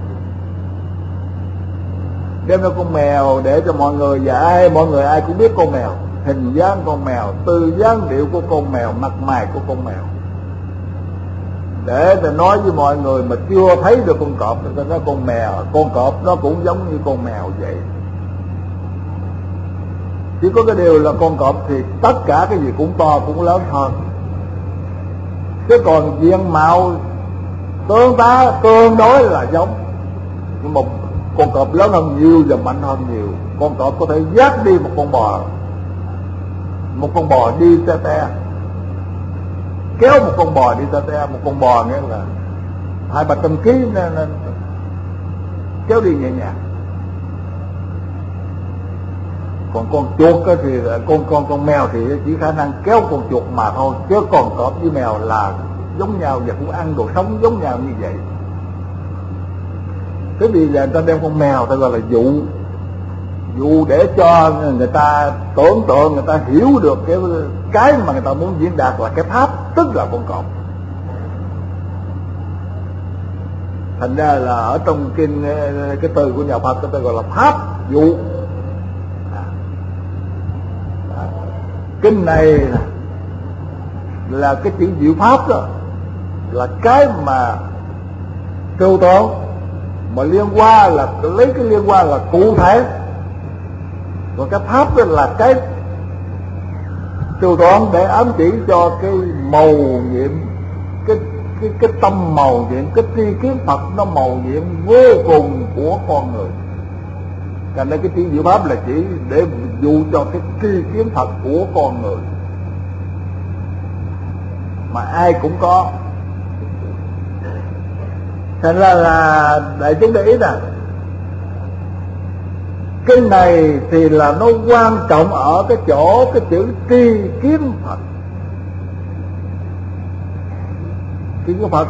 S1: để cho mọi người giải. Mọi người ai cũng biết con mèo, hình dáng con mèo, từ dáng điệu của con mèo, mặt mày của con mèo, để ta nói với mọi người mà chưa thấy được con cọp thì ta nói con mèo, con cọp nó cũng giống như con mèo vậy. Chỉ có cái điều là con cọp thì tất cả cái gì cũng to, cũng lớn hơn. Chứ còn diện mạo tương đối là giống, nhưng mà con cọp lớn hơn nhiều và mạnh hơn nhiều. Con cọp có thể dắt đi một con bò đi te te, kéo một con bò đi te te. Một con bò nghĩa là 200-300 kg nên kéo đi nhẹ nhàng. Còn con chuột thì con mèo thì chỉ khả năng kéo con chuột mà thôi, chứ còn cọp với mèo là giống nhau và cũng ăn đồ sống giống nhau như vậy. Thế vì giờ người ta đem con mèo ta gọi là dụ để cho người ta tưởng tượng, người ta hiểu được cái mà người ta muốn diễn đạt là cái pháp, tức là con cọp. Thành ra là ở trong kinh cái từ của nhà Phật người ta gọi là pháp dụ. Kinh này là cái chữ diệu pháp đó, là cái mà trừu tượng, mà liên hoa là lấy cái liên hoa là cụ thể, còn cái pháp đó là cái trừu tượng để ám chỉ cho cái màu nhiệm, cái tâm màu nhiệm, cái tri kiến Phật nó màu nhiệm vô cùng của con người. Cho nên cái chữ diệu pháp là chỉ để dụ cho cái tri kiến Phật của con người, mà ai cũng có. Thành ra là đại chúng để ý nè, kinh này thì là nó quan trọng ở cái chỗ cái chữ tri kiến Phật. Tri kiến Phật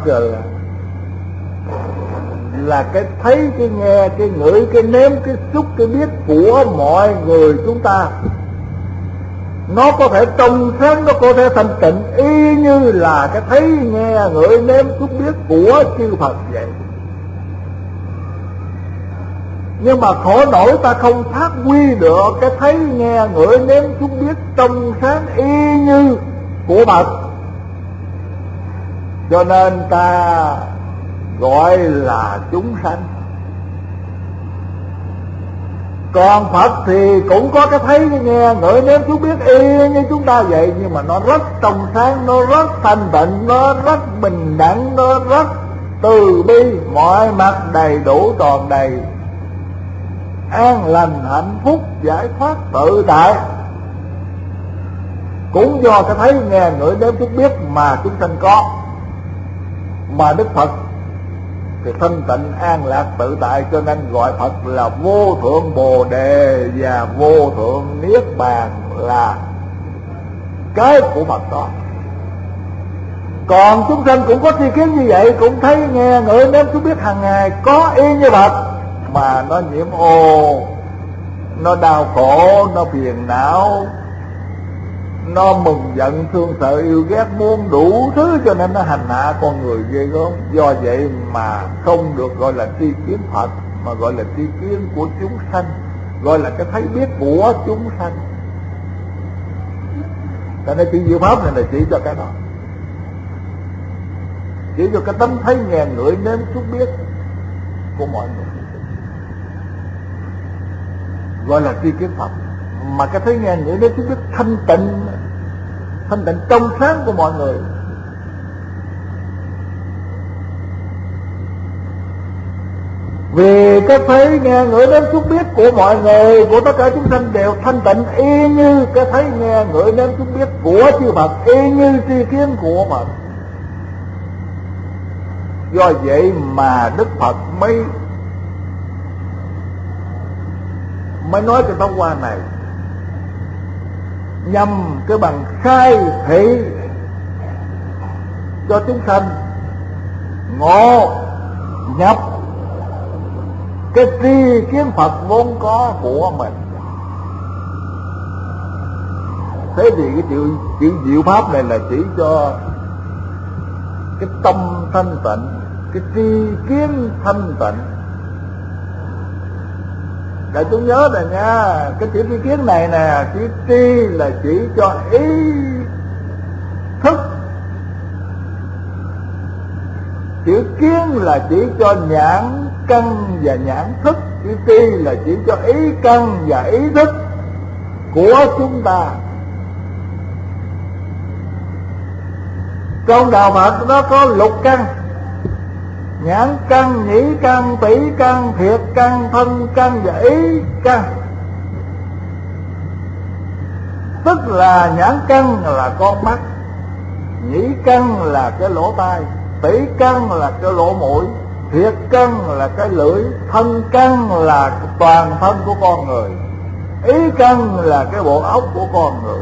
S1: là cái thấy, cái nghe, cái ngửi, cái nếm, cái xúc, cái biết của mọi người chúng ta. Nó có thể trong sáng, nó có thể thanh tịnh, y như là cái thấy, nghe, ngửi, nếm, xúc, biết của chư Phật vậy. Nhưng mà khổ nổi ta không phát huy được cái thấy, nghe, ngửi, nếm, xúc, biết trong sáng y như của Phật. Cho nên ta gọi là chúng sanh. Còn Phật thì cũng có cái thấy, cái nghe, ngửi, nếm, xúc, biết y như chúng ta vậy, nhưng mà nó rất trong sáng, nó rất thanh tịnh, nó rất bình đẳng, nó rất từ bi, mọi mặt đầy đủ tròn đầy, an lành, hạnh phúc, giải thoát, tự tại. Cũng do cái thấy, nghe, ngửi, nếm, xúc, biết mà chúng sanh có. Mà Đức Phật thì thanh tịnh an lạc tự tại, cho nên gọi Phật là vô thượng Bồ Đề và vô thượng Niết Bàn, là cái của Phật đó. Còn chúng sanh cũng có tri kiến như vậy, cũng thấy nghe ngửi nếm chúng biết hàng ngày có y như Phật, mà nó nhiễm ô, nó đau khổ, nó phiền não, nó mừng giận thương sợ yêu ghét, muốn đủ thứ, cho nên nó hành hạ con người ghê gớm. Do vậy mà không được gọi là tri kiến Phật, mà gọi là tri kiến của chúng sanh, gọi là cái thấy biết của chúng sanh. Cho nên chữ diệu pháp này là chỉ cho cái đó, chỉ cho cái tấm thấy nghe ngửi nếm xúc biết của mọi người, gọi là tri kiến Phật. Mà cái thấy nghe ngửi nếm xúc biết thanh tịnh trong sáng của mọi người. Vì cái thấy nghe ngửi nếm xúc biết của mọi người, của tất cả chúng sanh đều thanh tịnh y như cái thấy nghe ngửi nếm xúc biết của chư Phật, y như tri kiến của Phật. Do vậy mà Đức Phật mới nói cái tông qua này nhằm cái bằng khai thị cho chúng sanh ngộ nhập cái tri kiến Phật vốn có của mình. Thế thì cái chữ diệu pháp này là chỉ cho cái tâm thanh tịnh, cái tri kiến thanh tịnh. Đại chúng nhớ này nha, cái chữ tri kiến này nè, chữ tri là chỉ cho ý thức, chữ kiến là chỉ cho nhãn căn và nhãn thức, chữ tri là chỉ cho ý căn và ý thức của chúng ta. Trong đạo Phật nó có lục căn: nhãn căn, nhĩ căn, tỷ căn, thiệt căn, thân căn và ý căn. Tức là nhãn căn là con mắt, nhĩ căn là cái lỗ tai, tỷ căn là cái lỗ mũi, thiệt căn là cái lưỡi, thân căn là toàn thân của con người, ý căn là cái bộ óc của con người.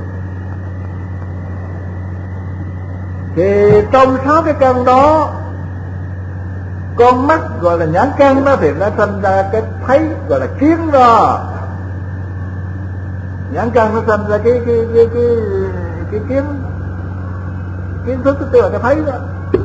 S1: Thì trong 6 cái căn đó, con mắt gọi là nhãn căn đó thì nó sinh ra cái thấy gọi là kiến đó. Nhãn căn nó sinh ra cái kiến thức, tức là cái thấy đó.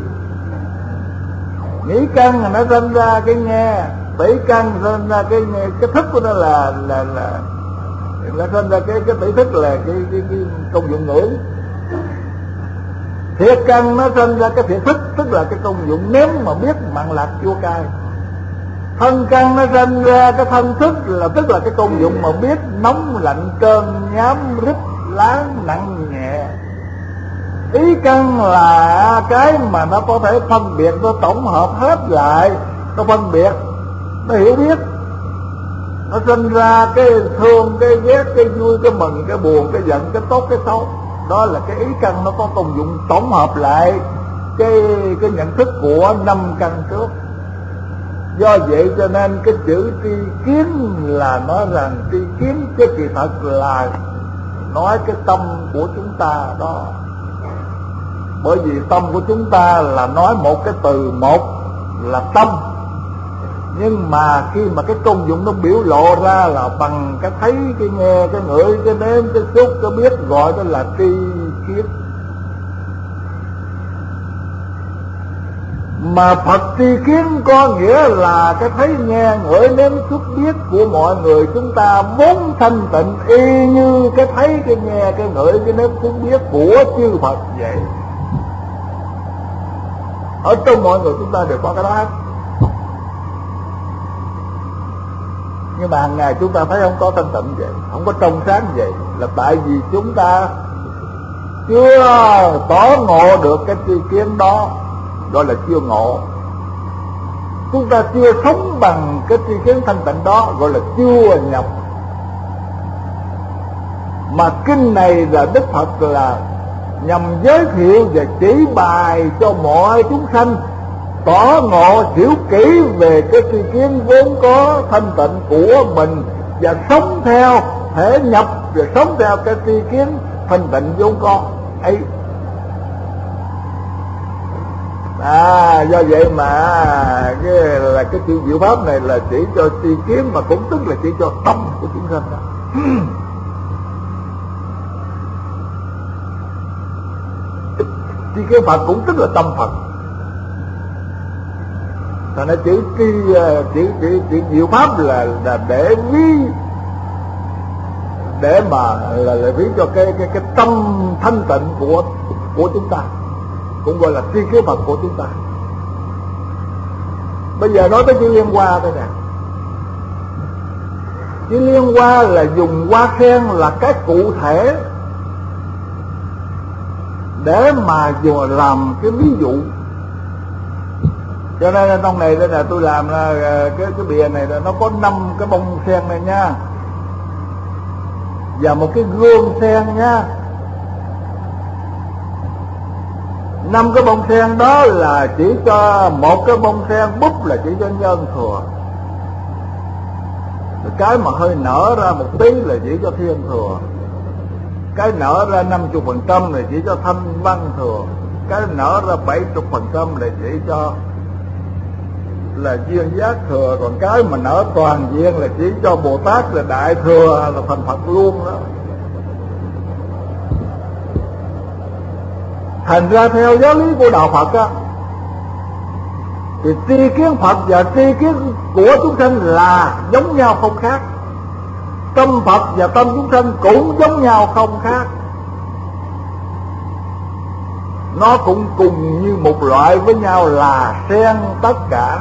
S1: Nhĩ căn là nó sinh ra cái nghe, tỷ căn sinh ra cái thức của nó là sinh ra cái tỷ thức là cái công dụng ngửi. Thiệt căn nó sinh ra cái thiệt thức, tức là cái công dụng nếm mà biết mặn lạc chua cay. Thân căn nó sinh ra cái thân thức, là tức là cái công dụng mà biết nóng lạnh cơn nhám rít láng nặng nhẹ. Ý căn là cái mà nó có thể phân biệt, nó tổng hợp hết lại, nó phân biệt, nó hiểu biết, nó sinh ra cái thương, cái ghét, cái vui, cái mừng, cái buồn, cái giận, cái tốt, cái xấu. Đó là cái ý căn, nó có công dụng tổng hợp lại cái nhận thức của 5 căn trước. Do vậy cho nên cái chữ tri kiến là nói rằng tri kiến, chứ kỳ thật là nói cái tâm của chúng ta đó. Bởi vì tâm của chúng ta là nói một cái từ, một là tâm, nhưng mà khi mà cái công dụng nó biểu lộ ra là bằng cái thấy, cái nghe, cái ngửi, cái nếm, cái xúc, cái biết, gọi đó là tri kiến. Mà Phật tri kiến có nghĩa là cái thấy nghe ngửi nếm xúc biết của mọi người chúng ta vốn thanh tịnh y như cái thấy, cái nghe, cái ngửi, cái nếm xúc biết của chư Phật vậy. Ở trong mọi người chúng ta đều có cái đó hết. Nhưng mà hàng ngày chúng ta thấy không có thanh tịnh vậy, không có trong sáng vậy, là tại vì chúng ta chưa tỏ ngộ được cái tri kiến đó, gọi là chưa ngộ. Chúng ta chưa sống bằng cái tri kiến thanh tịnh đó, gọi là chưa nhập. Mà kinh này là Đức Phật là nhằm giới thiệu và chỉ bài cho mọi chúng sanh tỏ ngộ hiểu kỹ về cái tri kiến vốn có thanh tịnh của mình và sống theo, thể nhập và sống theo cái tri kiến thanh tịnh vốn có ấy. Do vậy mà cái chữ diệu pháp này là chỉ cho tri kiến, mà cũng tức là chỉ cho tâm của chúng sanh đó. Tri kiến Phật cũng tức là tâm Phật. Thành ra chữ diệu pháp là để ví, để mà là ví cho cái tâm thanh tịnh của chúng ta, cũng gọi là tri kiến Phật của chúng ta. Bây giờ nói tới chữ liên hoa đây nè. Chữ liên hoa là dùng hoa sen là cái cụ thể để mà vừa làm cái ví dụ. Cho nên trong này đây là tôi làm ra cái bìa này là nó có 5 cái bông sen này nha, và một cái gương sen nha. 5 cái bông sen đó là chỉ cho một cái bông sen búp là chỉ cho nhân thừa, cái mà hơi nở ra một tí là chỉ cho thiên thừa, cái nở ra 50% là chỉ cho thanh văn thừa, cái nở ra 70% là chỉ cho là duyên giác thừa, còn cái mà nở toàn diện là chỉ cho Bồ Tát là đại thừa, là thành Phật luôn đó. Thành ra theo giáo lý của đạo Phật á, thì tri kiến Phật và tri kiến của chúng sanh là giống nhau không khác. Tâm Phật và tâm chúng sanh cũng giống nhau không khác. Nó cũng cùng như một loại với nhau là sen tất cả.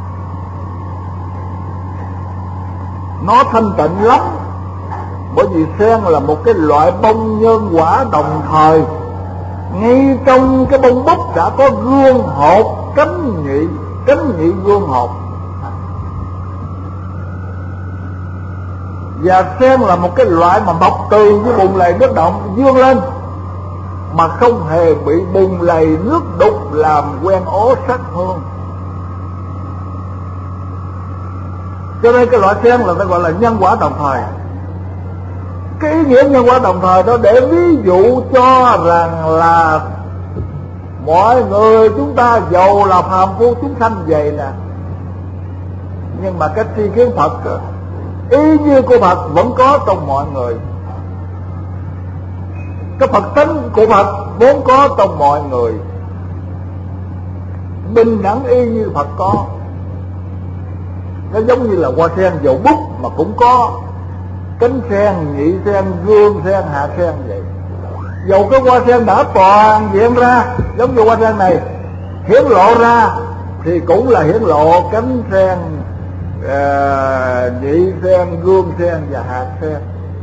S1: Nó thanh tịnh lắm, bởi vì sen là một cái loại bông nhân quả đồng thời. Ngay trong cái bông búp đã có gương hột cánh nhị gương hột. Và sen là một cái loại mà mọc từ cái bùn lầy nước động vươn lên, mà không hề bị bùn lầy nước đục làm quen ố sắc hương. Cho nên cái loại sen là ta gọi là nhân quả đồng thời. Cái ý nghĩa nhân quả đồng thời đó để ví dụ cho rằng là mọi người chúng ta dầu là phàm phu chúng sanh vậy nè, nhưng mà cái tri kiến Phật, ý như của Phật vẫn có trong mọi người. Cái Phật tánh của Phật vốn có trong mọi người, bình đẳng y như Phật có. Nó giống như là hoa sen dầu bút mà cũng có cánh sen, nhị sen, gương sen, hạ sen vậy. Dầu cái hoa sen đã toàn diện ra, giống như hoa sen này hiển lộ ra, thì cũng là hiển lộ cánh sen, nhị sen, gương sen và hạt sen,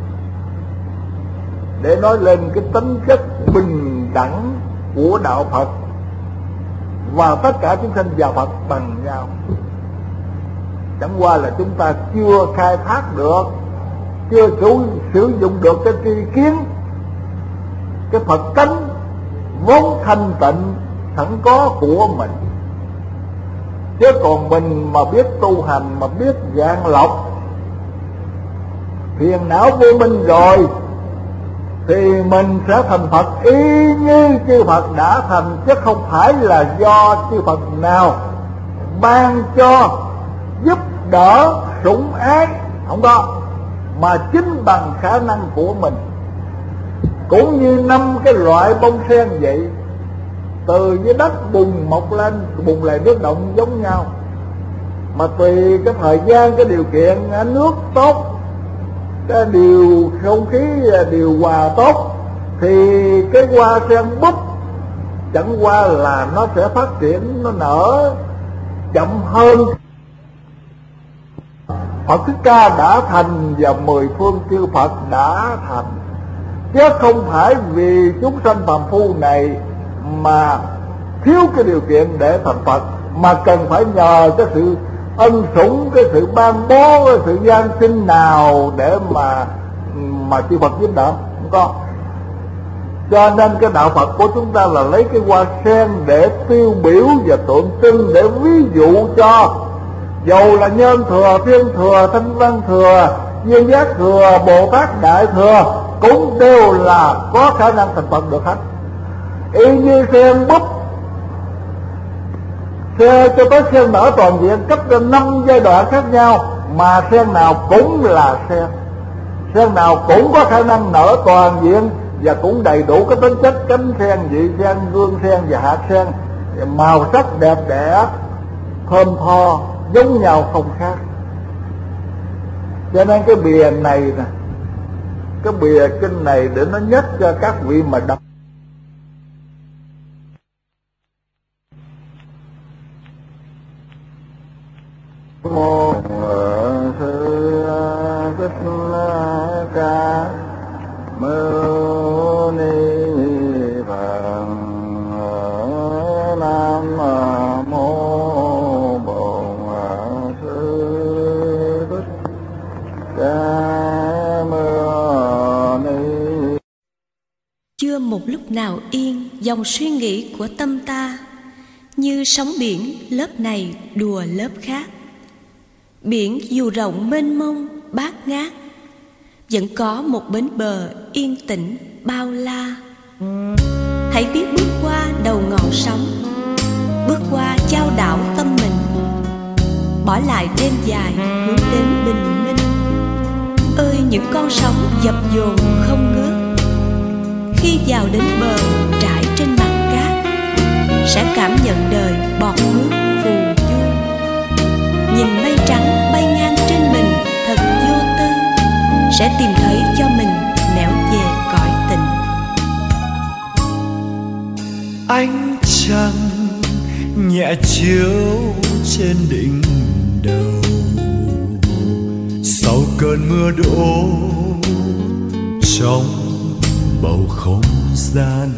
S1: để nói lên cái tính chất bình đẳng của đạo Phật và tất cả chúng sanh và Phật bằng nhau. Chẳng qua là chúng ta chưa khai thác được, chưa sử dụng được cái tri kiến, cái Phật tánh vốn thanh tịnh sẵn có của mình. Chứ còn mình mà biết tu hành, mà biết gạn lọc phiền não vô minh rồi, thì mình sẽ thành Phật y như chư Phật đã thành, chứ không phải là do chư Phật nào ban cho, giúp đỡ, sủng ái, không có, mà chính bằng khả năng của mình. Cũng như 5 cái loại bông sen vậy, từ dưới đất bùn mọc lên, bùn lầy nước động giống nhau, mà tùy cái thời gian, cái điều kiện nước tốt, cái điều không khí điều hòa tốt, thì cái hoa sen búp chẳng qua là nó sẽ phát triển, nó nở chậm hơn. Phật Thích Ca đã thành và 10 phương chư Phật đã thành, chứ không phải vì chúng sanh phàm phu này mà thiếu cái điều kiện để thành Phật, mà cần phải nhờ cái sự ân sủng, cái sự ban bố, cái sự gian sinh nào để mà chư Phật giúp đỡ. Không có. Cho nên cái đạo Phật của chúng ta là lấy cái hoa sen để tiêu biểu và tượng trưng, để ví dụ cho dầu là Nhân Thừa, Thiên Thừa, Thanh Văn Thừa, Duyên Giác Thừa, Bồ Tát Đại Thừa cũng đều là có khả năng thành Phật được hết. Y như sen búp xe cho tới sen nở toàn diện, cấp ra 5 giai đoạn khác nhau, mà sen nào cũng là sen, sen nào cũng có khả năng nở toàn diện và cũng đầy đủ cái tính chất cánh sen, vị sen, gương sen và hạt sen, màu sắc đẹp đẽ, thơm tho, giống nhau không khác. Cho nên cái bìa này nè, cái bìa kinh này để nó nhắc cho các vị mà đọc. Mô Sư Thích Ca Mâu Ni Phật. Nam mô Bổn Sư Thích Ca Mâu Ni.
S2: Chưa một lúc nào yên dòng suy nghĩ của tâm ta, như sóng biển lớp này đùa lớp khác. Biển dù rộng mênh mông bát ngát, vẫn có một bến bờ yên tĩnh bao la. Hãy biết bước qua đầu ngọn sóng, bước qua chao đảo tâm mình, bỏ lại đêm dài hướng đến bình minh. Ơi những con sóng dập dồn không ngớt, khi vào đến bờ trải trên mặt cát, sẽ cảm nhận đời bọt nước phù du. Nhìn mây trắng bay ngang trên mình thật vô tư, sẽ tìm thấy cho mình nẻo về cõi tình.
S3: Ánh trăng nhẹ chiếu trên đỉnh đầu, sau cơn mưa đổ trong bầu không gian.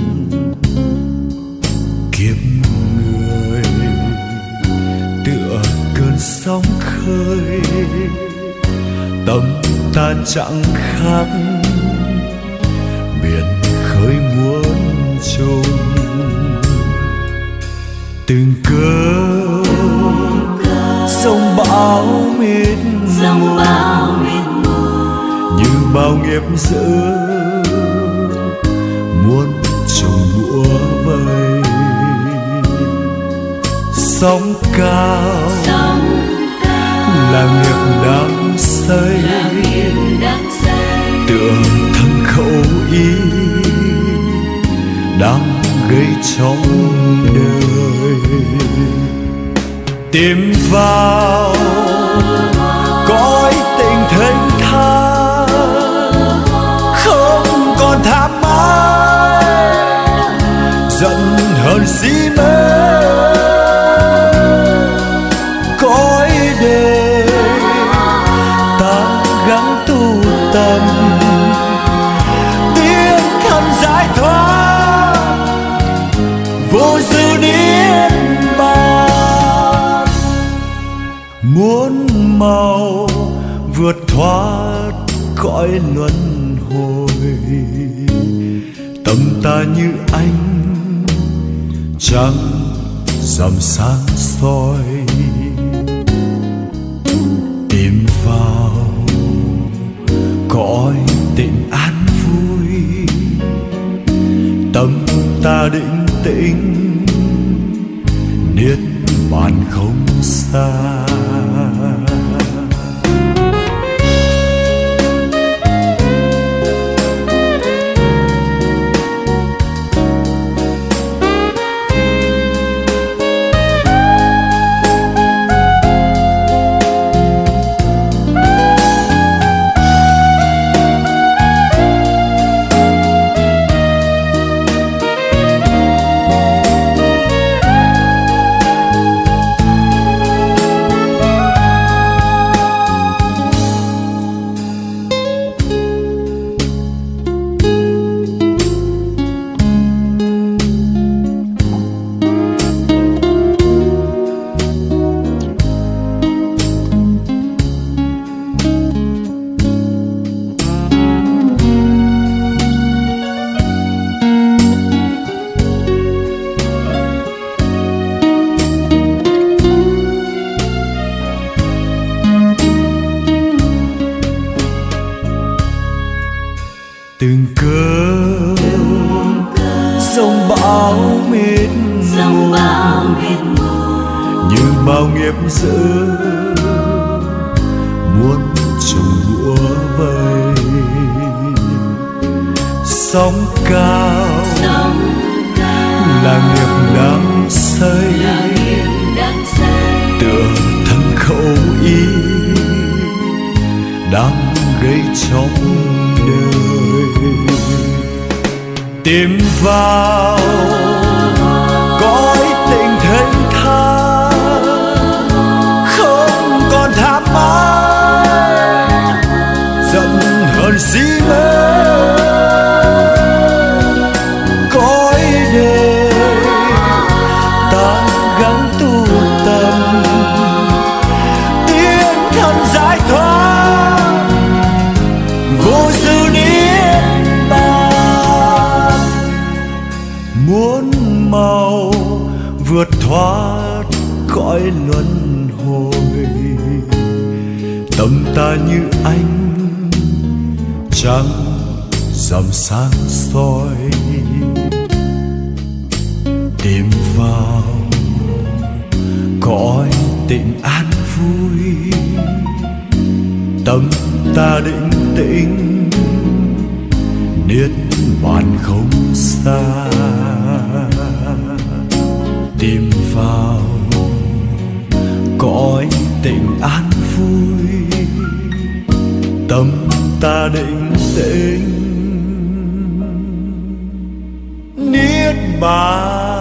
S3: Kiếp người tựa cơn sóng khơi, tâm ta chẳng khác biển khơi muốn trôi. Từng cơn sông bão mịt mù, như bao nghiệp dữ muốn trồng bủa vây. Sóng cao là nghiệp đang xây, tựa thân khẩu ý đang gây trong đời. Tìm vào cõi tình thênh thang, không còn tham ái giận hờn si mê. Cõi đời ta gắng tu tâm, tiến thân giải thoát vô dư niết bàn. Muốn mau vượt thoát cõi luân hồi, tâm ta như ánh trăng rằm sáng soi. Tìm vào cõi tình an vui, tâm ta định tĩnh niết bàn không xa. bao nghiệp dữ muốn trùng bủa vây. Sóng cao là nghiệp đang xây, tựa thân khẩu ý đang gây trong đời. Tìm vào cõi tình thênh thang, không còn tham ái giận hờn si mê. Cõi đời ta gắng tu tâm, tiến thân giải thoát vô sự niết bàn. Muốn mau vượt thoát cõi luân hồi, tâm ta như ánh trăng rằm sáng soi. Tìm vào cõi tình an vui, tâm ta định tĩnh niết bàn không xa. Tìm vào cõi tình an vui, tâm ta định tĩnh niết bàn